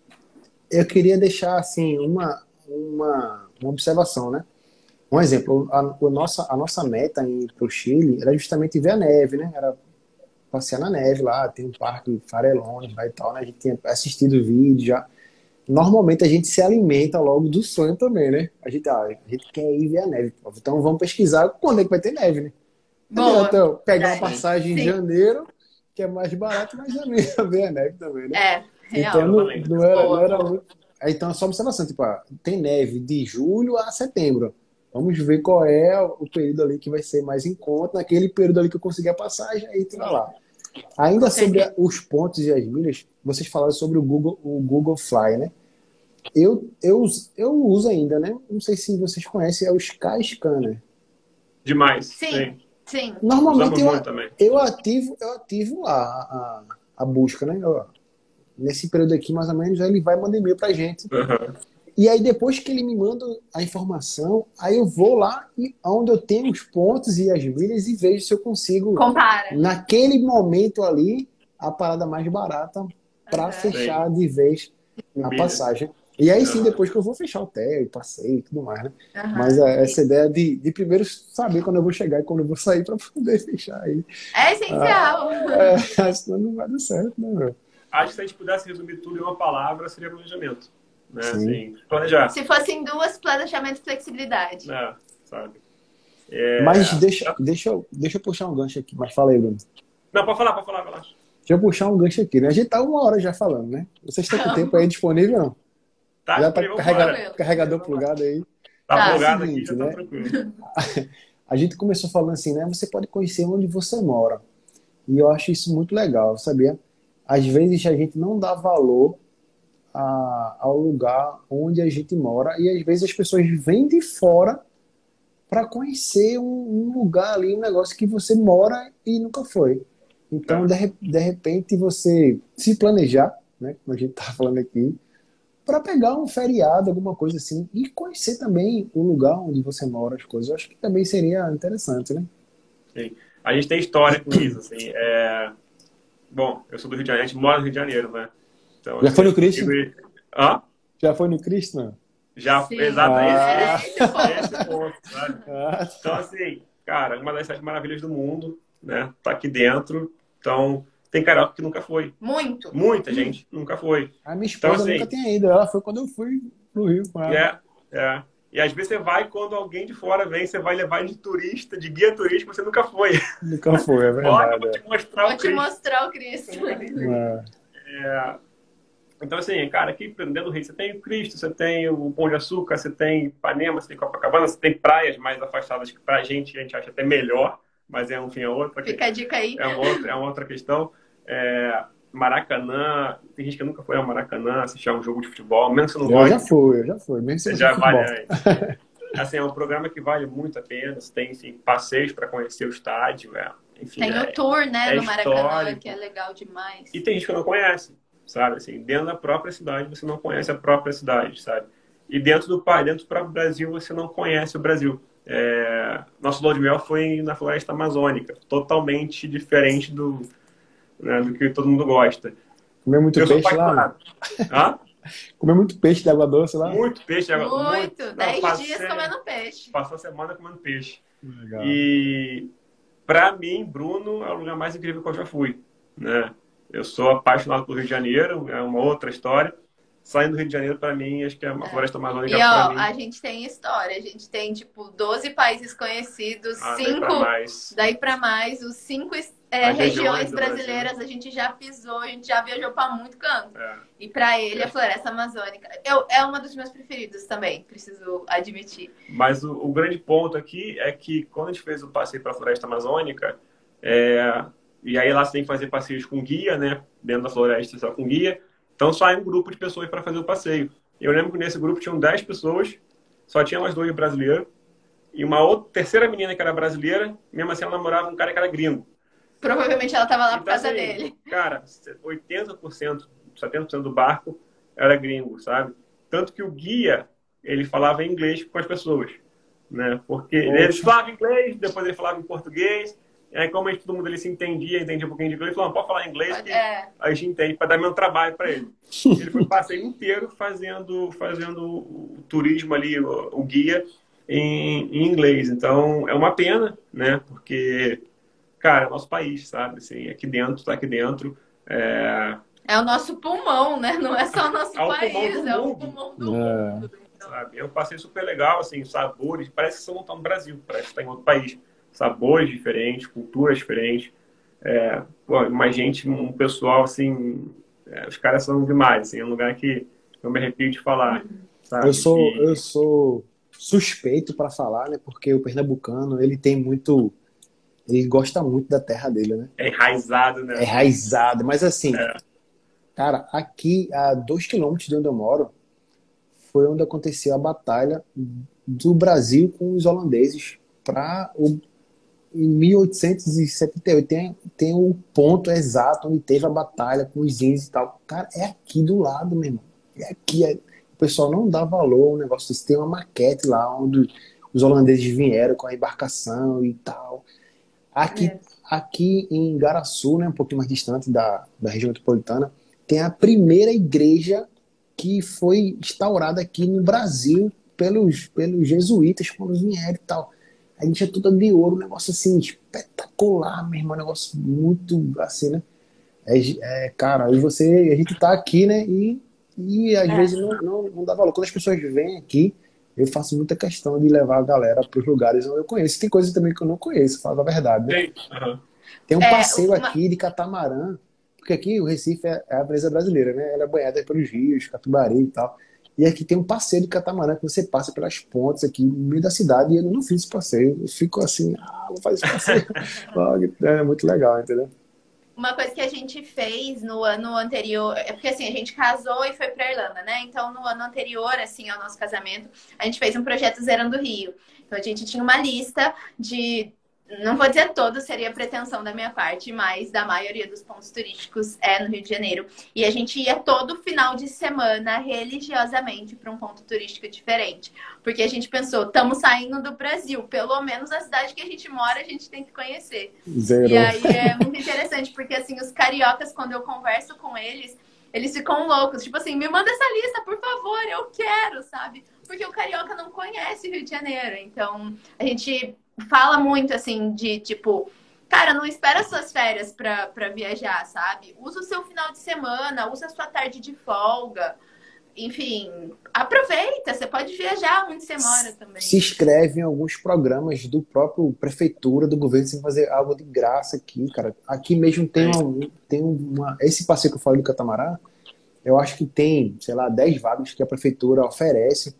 Eu queria deixar, assim, uma observação, né? Um exemplo, a nossa meta em ir para o Chile era justamente ver a neve, né? Era passear na neve lá, tem um parque Farellones lá e tal, né? A gente tinha assistido o vídeo já. Normalmente a gente se alimenta logo do sonho também, né? A gente quer ir ver a neve. Então vamos pesquisar quando é que vai ter neve, né? Então, pegar uma passagem em janeiro, que é mais barato, mas janeiro ver a neve também, né? Real. Então não era muito... Então é só observação, tipo, tem neve de julho a setembro. Vamos ver qual é o período ali que vai ser mais em conta, naquele período ali que eu conseguir a passagem, aí tu vai lá. Ainda sobre os pontos e as milhas, vocês falaram sobre o Google Fly, né? eu uso ainda, né? Não sei se vocês conhecem, é o Skyscanner. Demais. Sim, sim. Normalmente Usamos muito também. eu ativo lá a busca, né? Nesse período aqui, mais ou menos, aí ele vai mandar e-mail pra gente. Uhum. E aí, depois que ele me manda a informação, aí eu vou lá e onde eu tenho os pontos e as milhas e vejo se eu consigo, Compara. naquele momento ali, a parada mais barata para fechar de vez a passagem. E aí sim, depois que eu vou fechar o hotel, passeio e tudo mais, né? Mas essa ideia de primeiro saber quando eu vou chegar e quando eu vou sair para poder fechar aí. É essencial. Senão não vai dar certo, né, meu? Acho que se a gente pudesse resumir tudo em uma palavra, seria planejamento. Né? Assim, planejar. Se fossem duas, planejamento e flexibilidade. Sabe? Mas deixa eu puxar um gancho aqui. Mas fala aí, Bruno. Não, pode falar. Deixa eu puxar um gancho aqui, né? A gente tá 1 hora já falando, né? Vocês estão com o tempo aí disponível, não? Tá, já tá carregador plugado aí. Tá plugado seguinte, aqui, já né? tá tranquilo. A gente começou falando assim, né? Você pode conhecer onde você mora. E eu acho isso muito legal, sabia? Às vezes a gente não dá valor ao lugar onde a gente mora e às vezes as pessoas vêm de fora para conhecer um lugar ali, um negócio que você mora e nunca foi. Então, de repente, você se planejar, né, como a gente tá falando aqui, para pegar um feriado, alguma coisa assim, e conhecer também o lugar onde você mora, as coisas. Eu acho que também seria interessante, né? Sim. A gente tem história com isso, assim. Bom, eu sou do Rio de Janeiro, a gente mora no Rio de Janeiro, né? Então, já foi no Cristo? Hã? Já foi no Cristo, não? Já, sim. Exato. Esse ponto, sabe? Então, assim, cara, uma das 7 maravilhas do mundo, né? Tá aqui dentro. Então, tem carioca que nunca foi. Muita gente nunca foi. A minha esposa nunca tinha ido. Ela foi quando eu fui pro Rio com ela. E às vezes você vai quando alguém de fora vem, você vai levar de turista, de guia turístico, você nunca foi. Nunca foi, é verdade. Olha, eu vou te mostrar o Cristo. Então, assim, cara, aqui dentro do Rio você tem o Cristo, você tem o Pão de Açúcar, você tem Ipanema, você tem Copacabana, você tem praias mais afastadas que pra gente, a gente acha até melhor, mas é outra. Fica a dica aí. É uma outra questão. Maracanã, tem gente que nunca foi ao Maracanã assistir a um jogo de futebol, mesmo que você não goste. Eu já fui, mesmo você já vale. Assim, é um programa que vale muito a pena, você tem assim, passeios para conhecer o estádio, enfim. Tem o tour, né, no Maracanã, que é legal demais. E tem gente que não conhece, sabe? Assim, dentro da própria cidade, você não conhece a própria cidade, sabe? E dentro do próprio Brasil, você não conhece o Brasil. Nosso lua de mel foi na floresta amazônica, totalmente diferente do que todo mundo gosta. Comeu muito peixe lá? Comeu muito peixe de água doce lá? Muito peixe de água doce. Muito. 10 dias comendo peixe. Passou a semana comendo peixe. Legal. E pra mim, Bruno é o lugar mais incrível que eu já fui, né? Eu sou apaixonado por Rio de Janeiro, é uma outra história. Saindo do Rio de Janeiro, pra mim, acho que é uma floresta amazônica. E, ó, a gente tem história. A gente tem, tipo, 12 países conhecidos, 5... Daí pra mais. Os 5 regiões brasileiras a gente já pisou, a gente já viajou pra muito canto. E pra ele, a floresta amazônica é uma dos meus preferidos também, preciso admitir. Mas o grande ponto aqui é que quando a gente fez o passeio pra floresta amazônica, e aí lá você tem que fazer passeios com guia, né? Dentro da floresta, só com guia. Então sai um grupo de pessoas para fazer o passeio. Eu lembro que nesse grupo tinham 10 pessoas, só tinha nós 2 brasileiros, e uma terceira menina que era brasileira, mesmo assim ela namorava um cara que era gringo. Provavelmente ela estava lá por causa dele. Cara, 80%, 70% do barco era gringo, sabe? Tanto que o guia, ele falava inglês com as pessoas, né? Porque ele falava inglês, depois ele falava em português. E aí, como todo mundo ali se entendia um pouquinho de inglês, ele falou, não, pode falar inglês que a gente entende, para dar meu trabalho para ele. Ele foi o passeio inteiro fazendo o turismo ali, o guia, em inglês. Então, é uma pena, né? Porque, cara, é o nosso país, sabe? Assim, aqui dentro, tá aqui dentro. É o nosso pulmão, né? Não é só o nosso país, é o pulmão do mundo. Sabe? É um passeio super legal, assim, sabores, parece que você não tá no Brasil, parece que tá em outro país. Sabores diferentes, culturas diferentes. Mais gente, um pessoal, assim... os caras são demais, assim, é um lugar que eu me arrepio de falar. Sabe? Eu sou suspeito para falar, né? Porque o pernambucano, ele tem muito... Ele gosta muito da terra dele, né? É enraizado, né? É enraizado, mas assim... Cara, aqui, a 2 quilômetros de onde eu moro, foi onde aconteceu a batalha do Brasil com os holandeses em 1878. Tem o ponto exato onde teve a batalha com os índios e tal. Cara, é aqui do lado, meu irmão. É aqui. O pessoal não dá valor ao negócio desse. Tem uma maquete lá onde os holandeses vieram com a embarcação e tal. Aqui em Garaçu, né, um pouquinho mais distante da região metropolitana, tem a primeira igreja que foi instaurada aqui no Brasil pelos jesuítas quando vieram e tal. A gente é toda de ouro, um negócio assim, espetacular, meu irmão, um negócio muito assim, né? Cara, a gente tá aqui, né? E às vezes não dá valor. Quando as pessoas vêm aqui, eu faço muita questão de levar a galera para os lugares onde eu conheço. Tem coisas também que eu não conheço, falo a verdade, né? Tem um passeio aqui de catamarã, porque aqui o Recife é a beleza brasileira, né? Ela é banhada pelos rios, Capibari e tal. E aqui tem um passeio de catamarã que você passa pelas pontes aqui no meio da cidade e eu não fiz esse passeio. Eu fico assim, vou fazer esse passeio. É muito legal, entendeu? Uma coisa que a gente fez no ano anterior, é porque assim, a gente casou e foi pra Irlanda, né? Então, no ano anterior, assim, ao nosso casamento, a gente fez um projeto Zerando o Rio. Então, a gente tinha uma lista de, não vou dizer todos, seria pretensão da minha parte, mas da maioria dos pontos turísticos no Rio de Janeiro. E a gente ia todo final de semana, religiosamente, para um ponto turístico diferente. Porque a gente pensou, estamos saindo do Brasil, pelo menos a cidade que a gente mora, a gente tem que conhecer. Zero. E aí é muito interessante, porque assim, os cariocas, quando eu converso com eles ficam loucos. Tipo assim, me manda essa lista, por favor, eu quero, sabe? Porque o carioca não conhece o Rio de Janeiro. Então, a gente fala muito, assim, de tipo, cara, não espera suas férias pra viajar, sabe? Usa o seu final de semana, usa a sua tarde de folga. Enfim, aproveita, você pode viajar onde você mora também. Se inscreve em alguns programas do próprio prefeitura, do governo, sem fazer algo de graça aqui, cara. Aqui mesmo tem esse passeio que eu falei do catamarã, eu acho que tem, sei lá, 10 vagas que a prefeitura oferece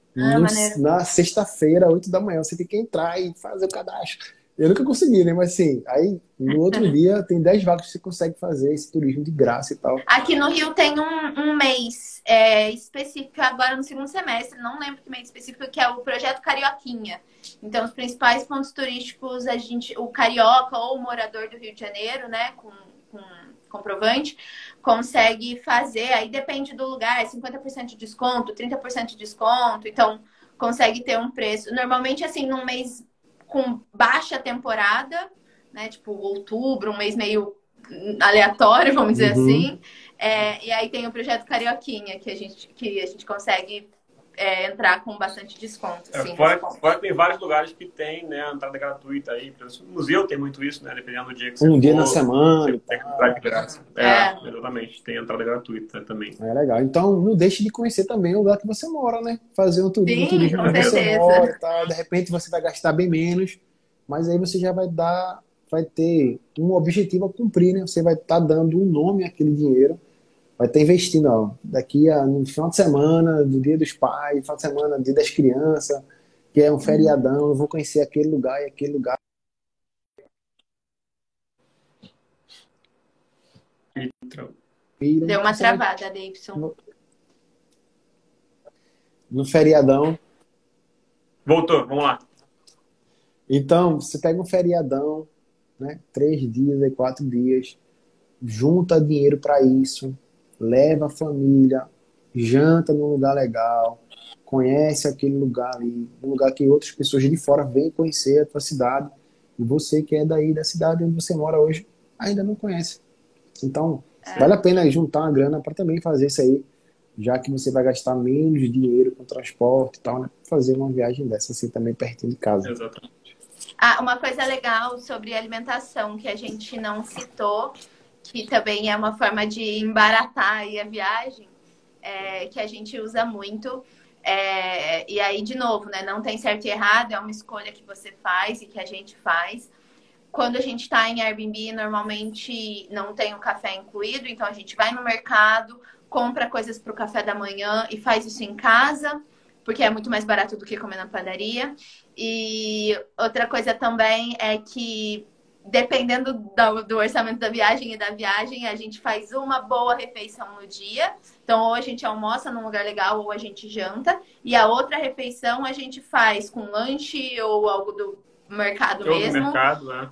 na sexta-feira, 8 da manhã. Você tem que entrar e fazer o cadastro. Eu nunca consegui, né? Mas assim, aí no outro dia tem 10 vagas que você consegue fazer esse turismo de graça e tal. Aqui no Rio tem um mês específico, agora no segundo semestre, não lembro que mês específico, que é o Projeto Carioquinha. Então, os principais pontos turísticos, o carioca ou o morador do Rio de Janeiro, né, com comprovante, consegue fazer, aí depende do lugar, 50% de desconto, 30% de desconto, então consegue ter um preço. Normalmente, assim, num mês com baixa temporada, né? Tipo outubro, um mês meio aleatório, vamos dizer assim. E aí tem o projeto Carioquinha, que a gente consegue entrar com bastante desconto. Sim, fora tem vários lugares que tem, né, a entrada gratuita aí. O museu tem muito isso, né? Dependendo do dia que você dia for, na semana. Você tem que entrar de graça. Exatamente. Tem entrada gratuita também. É legal. Então, não deixe de conhecer também o lugar que você mora, né? Fazer um turismo com onde você certeza. mora e tal. De repente você vai gastar bem menos, mas aí você já vai ter um objetivo a cumprir, né? Você vai estar dando um nome àquele dinheiro. Vai estar investindo, ó, no final de semana, do Dia dos Pais, final de semana, Dia das Crianças, que é um feriadão, eu vou conhecer aquele lugar e aquele lugar. Deu uma travada, Davidson. No feriadão. Voltou, vamos lá. Então, você pega um feriadão, né? 3 dias, 4 dias, junta dinheiro para isso, leva a família, janta num lugar legal, conhece aquele lugar ali, um lugar que outras pessoas de fora vêm conhecer a tua cidade, e você que é daí da cidade onde você mora hoje, ainda não conhece. Então, vale a pena juntar uma grana para também fazer isso aí, já que você vai gastar menos dinheiro com transporte e tal, né? Fazer uma viagem dessa assim também pertinho de casa. Exatamente. Uma coisa legal sobre alimentação que a gente não citou, que também é uma forma de embaratar aí a viagem, que a gente usa muito. E aí, de novo, né? Não tem certo e errado, é uma escolha que você faz e que a gente faz. Quando a gente está em Airbnb, normalmente não tem o café incluído, então a gente vai no mercado, compra coisas para o café da manhã e faz isso em casa, porque é muito mais barato do que comer na padaria. E outra coisa também é que dependendo do orçamento da viagem e da viagem, a gente faz uma boa refeição no dia. Então, ou a gente almoça num lugar legal, ou a gente janta. E a outra refeição a gente faz com lanche ou algo do mercado mesmo. Do mercado, né?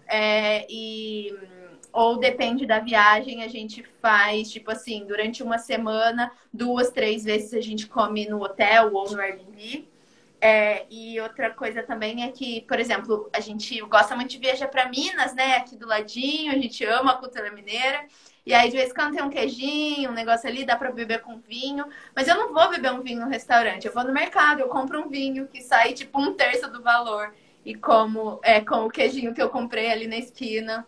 Ou depende da viagem, a gente faz, tipo assim, durante uma semana, 2, 3 vezes a gente come no hotel ou no Airbnb. E outra coisa também é que, por exemplo, a gente gosta muito de viajar para Minas, né? Aqui do ladinho, a gente ama a cultura mineira. E aí, de vez em quando tem um queijinho, um negócio ali, dá para beber com vinho. Mas eu não vou beber um vinho no restaurante, eu vou no mercado, eu compro um vinho que sai tipo 1/3 do valor. E como com o queijinho que eu comprei ali na esquina,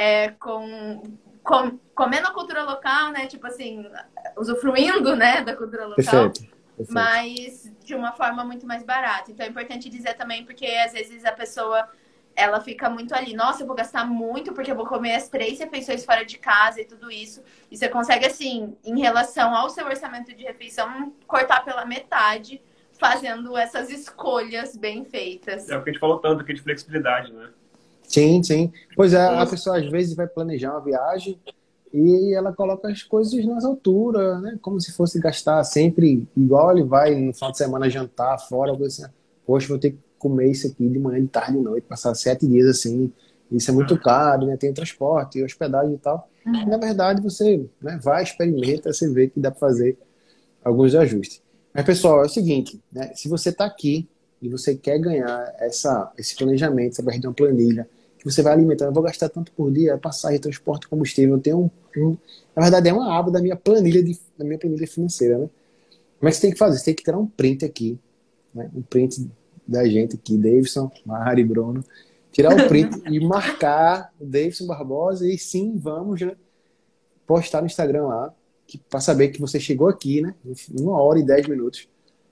comendo a cultura local, né? Tipo assim, usufruindo, né, da cultura local. Perfeito. Mas de uma forma muito mais barata. Então é importante dizer também, porque às vezes a pessoa ela fica muito ali, nossa, eu vou gastar muito porque eu vou comer as 3 refeições fora de casa e tudo isso. E você consegue, assim, em relação ao seu orçamento de refeição, cortar pela metade, fazendo essas escolhas bem feitas. É o que a gente falou tanto aqui de flexibilidade, né? Sim, sim. Pois é, a pessoa às vezes vai planejar uma viagem e ela coloca as coisas nas alturas, né? Como se fosse gastar sempre igual ele vai no final de semana jantar fora, assim, poxa, vou ter que comer isso aqui de manhã, de tarde, de noite, passar 7 dias assim, isso é muito caro, né? Tem transporte, hospedagem e tal. E, na verdade, você, né, vai, experimenta, você vê que dá para fazer alguns ajustes. Mas, pessoal, é o seguinte, né? Se você está aqui e você quer ganhar esse planejamento, você vai ter uma planilha, que você vai alimentando, eu vou gastar tanto por dia, passagem, transporte, combustível, eu tenho na verdade, é uma aba da minha planilha financeira, né? Como é que você tem que fazer? Você tem que tirar um print aqui, né? Um print da gente aqui, Davidson, Mari, Bruno, tirar o print e marcar o Davidson Barbosa e sim, vamos, né, postar no Instagram lá, para saber que você chegou aqui, né? Em 1h10.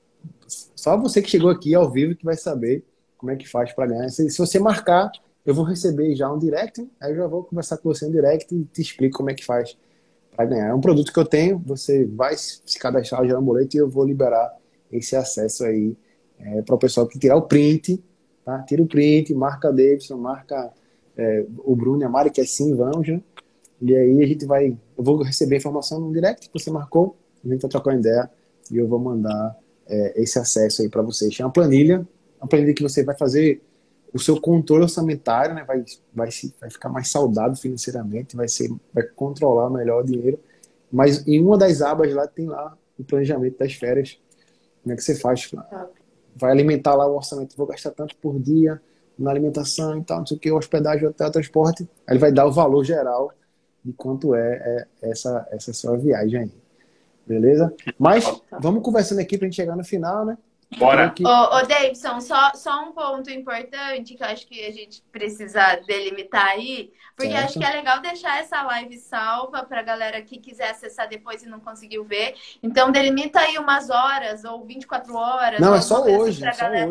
Só você que chegou aqui ao vivo que vai saber como é que faz para ganhar. Se você marcar, eu vou receber já um direct, aí eu já vou conversar com você no direct e te explico como é que faz para ganhar. É um produto que eu tenho, você vai se cadastrar, gerar um boleto e eu vou liberar esse acesso aí para o pessoal que tirar o print, tá? Tira o print, marca a Davidson, marca o Bruno e a Mari, que é sim, vamos, né? E aí a gente vai, eu vou receber a informação no direct que você marcou, a gente vai trocar uma ideia e eu vou mandar esse acesso aí para vocês. É uma planilha que você vai fazer o seu controle orçamentário, né? Vai ficar mais saudável financeiramente, vai controlar melhor o dinheiro. Mas em uma das abas lá tem lá o planejamento das férias. Como é que você faz? Vai alimentar lá o orçamento. Vou gastar tanto por dia na alimentação e tal, não sei o que, hospedagem, hotel, transporte. Aí ele vai dar o valor geral de quanto essa sua viagem aí. Beleza? Mas vamos conversando aqui pra gente chegar no final, né? Bora! Ô, Davidson, só um ponto importante que eu acho que a gente precisa delimitar aí, porque acho que é legal deixar essa live salva pra galera que quiser acessar depois e não conseguiu ver. Então, delimita aí umas horas ou 24 horas. Não, é só hoje,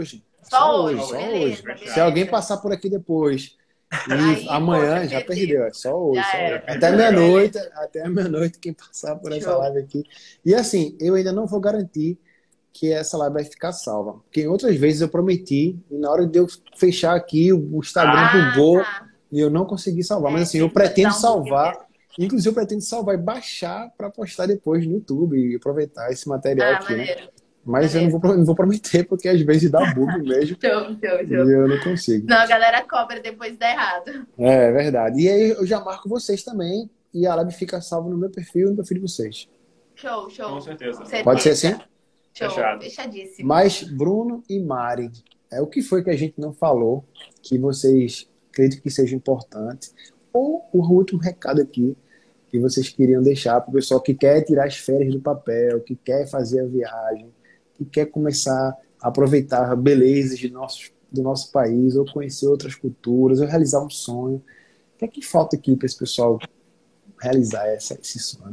Só hoje. Beleza. Se alguém passar por aqui depois e aí, amanhã já perdeu. É só hoje. Até meia-noite quem passar por essa live aqui. E assim, eu ainda não vou garantir que essa live vai ficar salva. Porque outras vezes eu prometi e na hora de eu fechar aqui o Instagram bugou e eu não consegui salvar. Mas assim, eu pretendo salvar. Inclusive eu pretendo salvar e baixar para postar depois no YouTube e aproveitar esse material aqui, né? Mas eu não vou prometer, porque às vezes dá bug mesmo. E eu não consigo. Não, a galera cobra depois dá errado. É verdade. E aí eu já marco vocês também. E a live fica salva no meu perfil e no perfil de vocês. Show. Com certeza. Pode ser assim? Show, fechadíssimo. Mas, Bruno e Mari, o que foi que a gente não falou que vocês acreditam que seja importante? Ou o último recado aqui que vocês queriam deixar para o pessoal que quer tirar as férias do papel, que quer fazer a viagem, que quer começar a aproveitar belezas do nosso país, ou conhecer outras culturas, ou realizar um sonho. O que é que falta aqui para esse pessoal realizar esse sonho?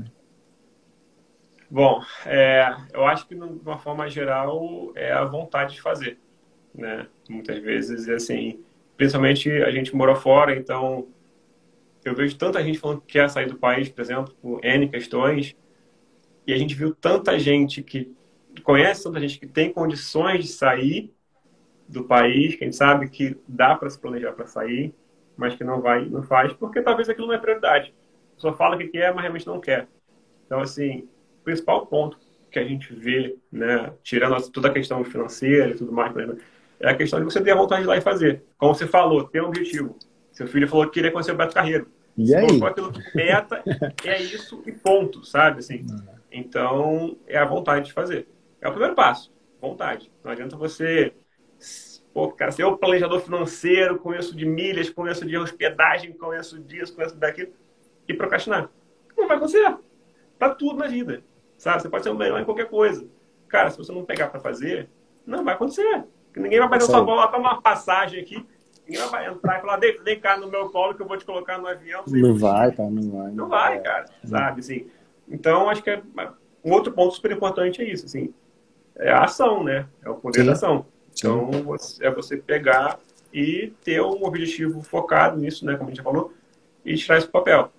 Bom, eu acho que de uma forma geral é a vontade de fazer, né? Muitas vezes, assim, principalmente a gente morou fora, então eu vejo tanta gente falando que quer sair do país, por exemplo, por N questões, e a gente viu tanta gente que conhece tanta gente que tem condições de sair do país, que a gente sabe que dá para se planejar para sair, mas que não vai, não faz, porque talvez aquilo não é prioridade. Só fala que quer, mas realmente não quer. Então, assim, o principal ponto que a gente vê, né, tirando toda a questão financeira e tudo mais, né, é a questão de você ter a vontade de ir lá e fazer. Como você falou, ter um objetivo. Seu filho falou que queria conhecer o Beto Carreiro. E Se aí? colocou aquilo como meta, é isso e ponto, sabe? Assim, então, é a vontade de fazer. É o primeiro passo, vontade. Não adianta você, pô, cara, ser o planejador financeiro, conheço de milhas, conheço de hospedagem, conheço disso, conheço daquilo, e procrastinar. Não vai acontecer. Pra tudo na vida, sabe? Você pode ser o melhor em qualquer coisa. Cara, se você não pegar pra fazer, não vai acontecer. Porque ninguém vai bater na sua bola, tomar uma passagem aqui, ninguém vai entrar e falar, vem cá no meu colo que eu vou te colocar no avião. Não vai, cara, não vai. Não vai, cara, sabe? Assim, então, acho que um outro ponto super importante é isso, assim, é a ação, né? É o poder da ação. Então, é você pegar e ter um objetivo focado nisso, né? Como a gente já falou, e tirar isso do papel.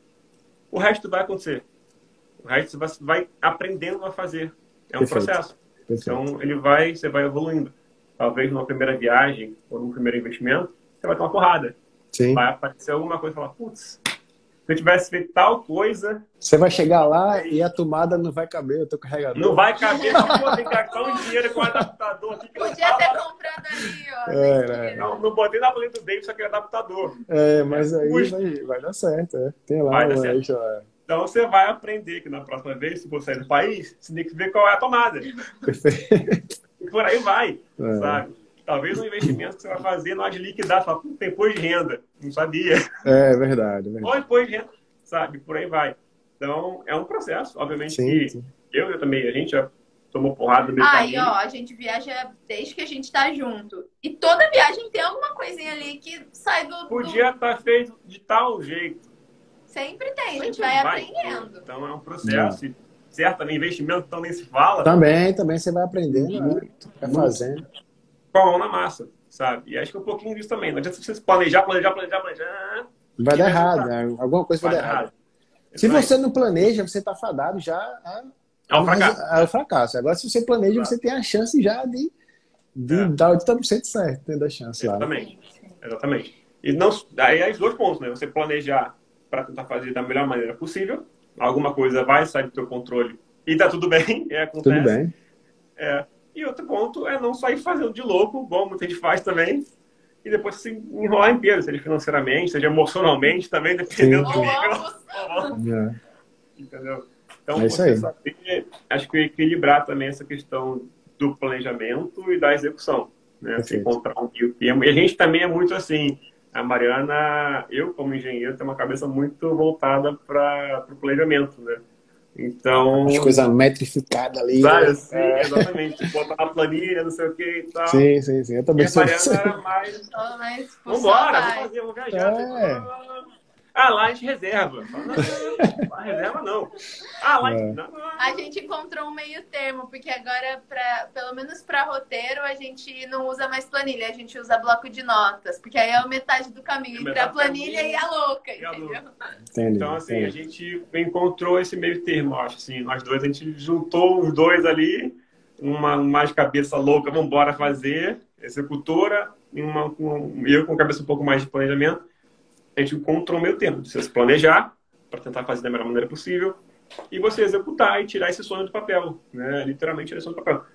O resto vai acontecer. O resto você vai aprendendo a fazer. É um processo. Então, você vai evoluindo. Talvez numa primeira viagem ou num primeiro investimento, você vai ter uma porrada. Sim. Vai aparecer alguma coisa e falar, putz, se eu tivesse feito tal coisa... Você vai chegar lá e a tomada não vai caber, o teu carregador. Não vai caber, pô, tem que gastar um dinheiro com o adaptador aqui. Podia ter comprado ali, ó. Não botei na planeta do David, só que é adaptador. Mas aí vai dar certo. Tem lá vai dar um certo. Então você vai aprender que na próxima vez, se você sair do país, você tem que ver qual é a tomada. Perfeito. E por aí vai, sabe? Talvez um investimento que você vai fazer não há de liquidar, você fala, tem imposto de renda. Não sabia. É verdade. Ou imposto de renda, sabe? Por aí vai. Então, é um processo, obviamente, que eu também, a gente já tomou porrada no meio caminho. Ó, a gente viaja desde que a gente tá junto. E toda viagem tem alguma coisinha ali que sai do... Podia estar feito de tal jeito. Sempre tem, a gente vai aprendendo. Então, é um processo. E certo, investimento então nem se fala. Também você vai aprendendo, vai fazendo. Com a mão na massa, sabe? E acho que é um pouquinho disso também. Não adianta você planejar. Vai dar errado, né? Alguma coisa vai dar errado. Se você não planeja, você está fadado já ao fracasso. Agora, se você planeja, você tem a chance já de dar 80% certo, tendo a chance lá. Exatamente. E não, aí é os dois pontos, né? Você planejar para tentar fazer da melhor maneira possível. Alguma coisa vai sair do teu controle e tá tudo bem, acontece. Tudo bem. E outro ponto é não sair fazendo de louco, igual muita gente faz também, e depois se enrolar inteiro, seja financeiramente, seja emocionalmente também, dependendo do nível. Entendeu? Então, você saber, acho que equilibrar também essa questão do planejamento e da execução, né? Você encontrar um meio termo. E a gente também é muito assim, a Mariana, eu como engenheiro, tenho uma cabeça muito voltada para o planejamento, né? Então... As coisas metrificadas ali. Sabe, assim, exatamente. Botar na planilha, não sei o que e tal. Sim. Eu também sou assim. Era mais... Vambora, vamos viajar. Lá a gente reserva. Não, reserva não. Lá a gente encontrou um meio termo, porque agora, pelo menos para roteiro, a gente não usa mais planilha, a gente usa bloco de notas, porque aí é a metade do caminho entre a planilha e a louca, entendeu? Então, assim, a gente encontrou esse meio termo, acho, assim, nós dois, a gente juntou os dois ali, uma mais cabeça louca, vamos embora fazer, executora, e eu com cabeça um pouco mais de planejamento. A gente encontrou o meio termo, de você se planejar para tentar fazer da melhor maneira possível e você executar e tirar esse sonho do papel, né? Literalmente tirar esse sonho do papel.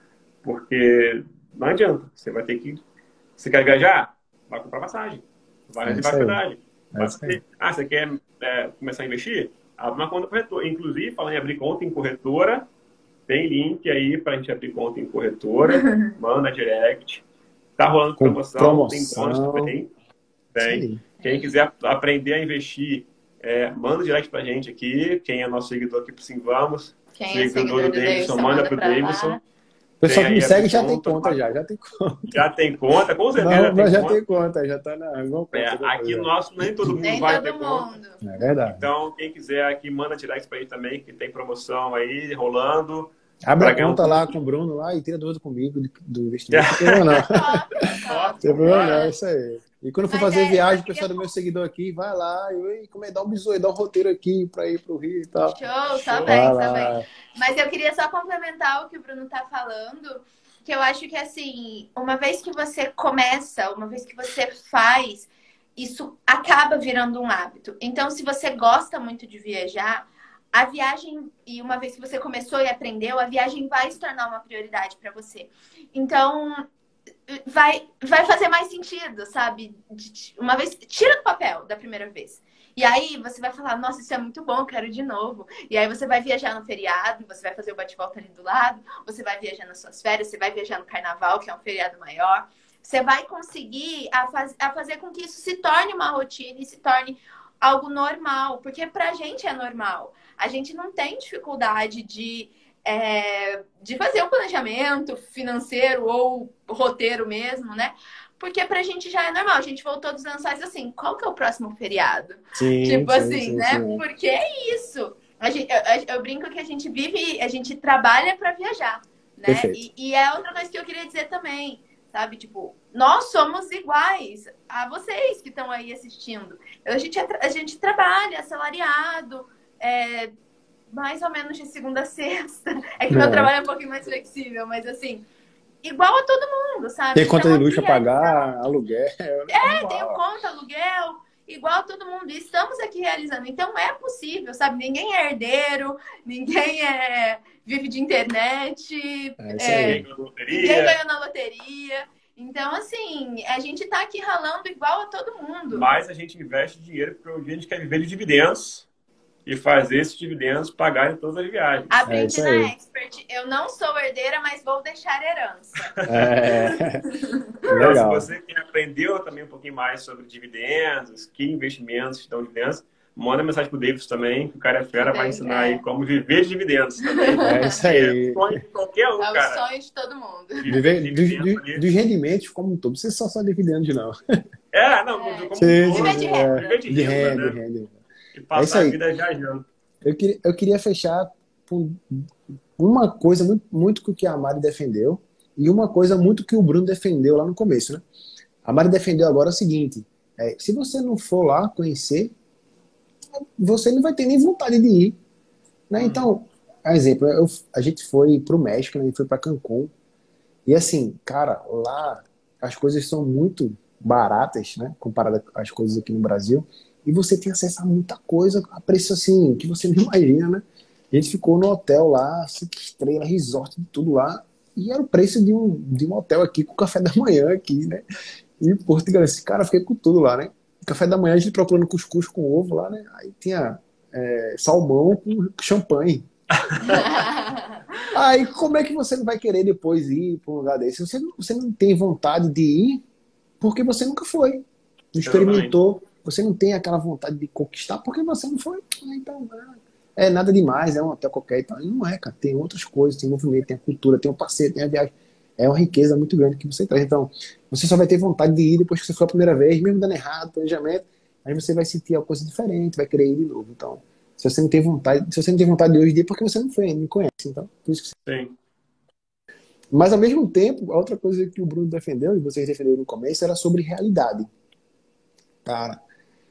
Porque não adianta, você vai ter que... Você quer viajar? Vai comprar passagem. Vai reservar hospedagem. Você quer começar a investir? Abre uma conta corretora. Inclusive, falando em abrir conta em corretora, tem link aí para a gente abrir conta em corretora, manda direct. Tá rolando promoção, tem bônus também. Tem. Quem quiser aprender a investir, manda direct pra gente aqui. Quem é nosso seguidor aqui pro Sim Vamos. Quem é seguidor do Davidson, manda pro Davidson. O pessoal que me segue já tem conta, já tem conta. Já tem conta, com certeza. Já tem conta, já tá na conta. Aqui nosso, nem todo mundo vai ter conta. É verdade. Então, quem quiser aqui, manda direct pra gente também, que tem promoção aí, rolando. Abre a conta lá com o Bruno lá e tira dúvida comigo do investimento. Não tem problema não. Tem problema não, é isso aí. E quando for fazer viagem, o pessoal do meu seguidor aqui, vai lá e dá um bisu, dá um roteiro aqui pra ir pro Rio e tal. Show, tá bem. Mas eu queria só complementar o que o Bruno tá falando, que eu acho que assim, uma vez que você começa, uma vez que você faz, isso acaba virando um hábito. Então, se você gosta muito de viajar, a viagem, e uma vez que você começou e aprendeu, a viagem vai se tornar uma prioridade para você. Então, vai fazer mais sentido, sabe? Uma vez, tira do papel da primeira vez. E aí você vai falar, nossa, isso é muito bom, quero de novo. E aí você vai viajar no feriado, você vai fazer o bate-volta ali do lado, você vai viajar nas suas férias, você vai viajar no carnaval, que é um feriado maior. Você vai conseguir a fazer com que isso se torne uma rotina e se torne algo normal. Porque pra gente é normal. A gente não tem dificuldade de fazer um planejamento financeiro ou roteiro mesmo, né? Porque pra gente já é normal. A gente voltou dos anos assim, qual que é o próximo feriado? Sim, Tipo sim, assim, sim, né? sim. Porque é isso. Eu brinco que a gente vive, a gente trabalha pra viajar, né? Perfeito. E é outra coisa que eu queria dizer também, sabe? Tipo, nós somos iguais a vocês que estão aí assistindo. A gente trabalha assalariado, mais ou menos de segunda a sexta. É que meu trabalho é um pouquinho mais flexível, mas assim, igual a todo mundo, sabe? Tem conta Então, de luz pra pagar, aluguel. tenho conta, aluguel, igual todo mundo. E estamos aqui realizando. Então é possível, sabe? Ninguém é herdeiro, ninguém vive de internet, Isso aí. ninguém ganhou na loteria. Então, assim, a gente tá aqui ralando igual a todo mundo. Mas a gente investe dinheiro porque um dia a gente quer viver de dividendos e fazer esses dividendos pagarem todas as viagens. Aprendi isso na aí. Expert. Eu não sou herdeira, mas vou deixar herança. Então, Legal. se você quer aprender também um pouquinho mais sobre dividendos, que investimentos dão dividendos, manda mensagem pro Davis também, que o cara é fera, vai ensinar aí como viver de dividendos também. É isso aí. É o sonho de qualquer um, É o cara. sonho de todo mundo. Viver Dividendos ali. dos rendimentos como um todo. Você só dividendos, não. Não, como um todo, Viver de renda. viver de renda, né? renda. E É isso passar a aí. vida viajando. Eu queria fechar com uma coisa muito, muito que a Mari defendeu e uma coisa muito que o Bruno defendeu lá no começo, né? A Mari defendeu agora o seguinte, se você não for lá conhecer, você não vai ter nem vontade de ir, né? Então, exemplo, a gente foi pro México, né? A gente foi para Cancún e assim, cara, lá as coisas são muito baratas, né? Comparado às coisas aqui no Brasil. E você tem acesso a muita coisa a preço assim, que você não imagina, né? A gente ficou no hotel lá, 5 estrelas, resort, de tudo lá. E era o preço de um hotel aqui, com café da manhã aqui, né? E Porto Galense, cara, fiquei com tudo lá, né? Café da manhã a gente procurando cuscuz com ovo lá, né? Aí tinha salmão com champanhe. Aí como é que você não vai querer depois ir para um lugar desse? Você não tem vontade de ir porque você nunca foi. Não experimentou. Você não tem aquela vontade de conquistar porque você não foi. Então, é nada demais, é um hotel qualquer e tal. Não é, cara. Tem outras coisas, tem movimento, tem a cultura, tem o passeio, tem a viagem. É uma riqueza muito grande que você traz. Então, você só vai ter vontade de ir depois que você for a primeira vez, mesmo dando errado, planejamento, aí você vai sentir uma coisa diferente, vai querer ir de novo. Então, se você não tem vontade de hoje em dia, é porque você não foi, não conhece. Então, por isso que você... Sim. Mas, ao mesmo tempo, a outra coisa que o Bruno defendeu, e vocês defenderam no começo, era sobre realidade. Cara,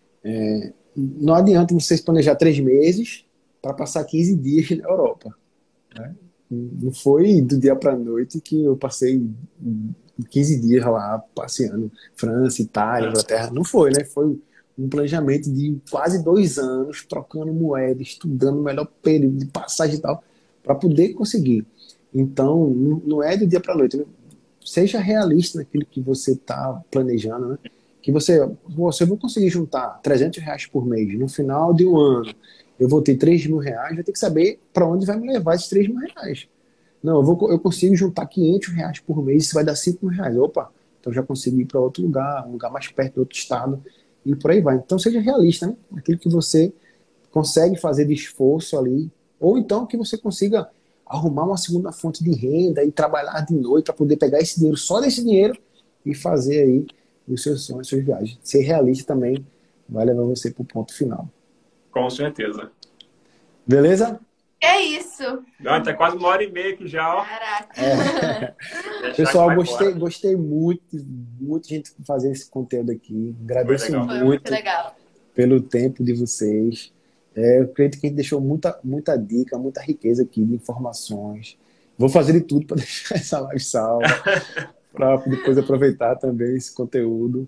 não adianta vocês planejar 3 meses para passar 15 dias na Europa, né? Não foi do dia para a noite que eu passei 15 dias lá passeando França, Itália, Inglaterra. Não foi, né? Foi um planejamento de quase 2 anos, trocando moeda, estudando o melhor período de passagem e tal, para poder conseguir. Então, não é do dia para a noite, né? Seja realista naquilo que você está planejando, né? Que eu vou conseguir juntar R$300 por mês no final de um ano, eu vou ter R$3.000, vai ter que saber para onde vai me levar esses R$3.000. Não, eu consigo juntar R$500 por mês, isso vai dar R$5.000. Opa, então já consigo ir para outro lugar, um lugar mais perto de outro estado, e por aí vai. Então seja realista, né? Aquilo que você consegue fazer de esforço ali, ou então que você consiga arrumar uma segunda fonte de renda e trabalhar de noite para poder pegar esse dinheiro, só desse dinheiro, e fazer aí os seus sonhos, as suas viagens. Ser realista também vai levar você para o ponto final. Com certeza. Beleza? É isso. Tá quase 1h30 aqui já, ó. Caraca. Pessoal, gostei muito gente fazer esse conteúdo aqui. Agradeço Foi muito legal. pelo tempo de vocês. Eu acredito que a gente deixou muita dica, muita riqueza aqui de informações. Vou fazer de tudo para deixar essa live salva, para depois aproveitar também esse conteúdo.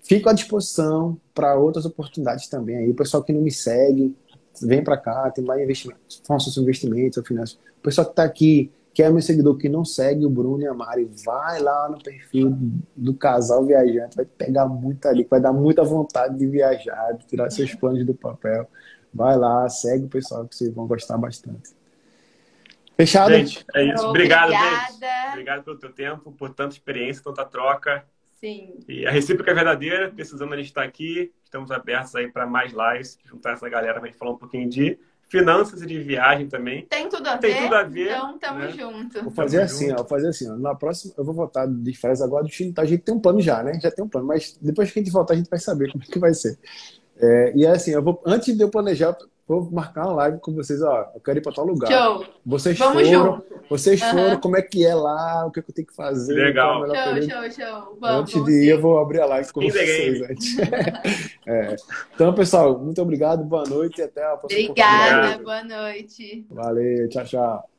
fico à disposição para outras oportunidades também aí. O pessoal que não me segue, vem para cá, tem mais investimentos, façam seus investimentos, finanças. O pessoal que está aqui, que é meu seguidor, que não segue o Bruno e a Mari, vai lá no perfil do casal viajante, vai pegar muito ali, vai dar muita vontade de viajar, de tirar seus planos do papel. Vai lá, segue o pessoal que vocês vão gostar bastante. Fechado? Gente, é isso. Obrigado, Obrigada. gente. Obrigado pelo teu tempo, por tanta experiência, tanta troca. Sim. E a recíproca é verdadeira. Precisamos a gente estar aqui. Estamos abertos aí para mais lives, juntar essa galera para a gente falar um pouquinho de finanças e de viagem também. Tem tudo a ver? Tem tudo a ver. Então, tamo né? junto. Vou fazer assim, ó. Vou fazer assim, ó. Na próxima, eu vou voltar de férias agora do Chile. Tá? A gente tem um plano já, né? Já tem um plano. Mas depois que a gente voltar, a gente vai saber como é que vai ser. E assim, antes de eu planejar, vou marcar uma live com vocês, ó. Eu quero ir para tal lugar. Show. Vocês Vamos foram, junto. vocês foram, como é que é lá, o que eu tenho que fazer. Legal. qual é o melhor período. Show. Antes de ir, eu vou abrir a live com vocês antes. Então, pessoal, muito obrigado, boa noite e até a próxima Obrigada, oportunidade. boa noite. Valeu, tchau, tchau.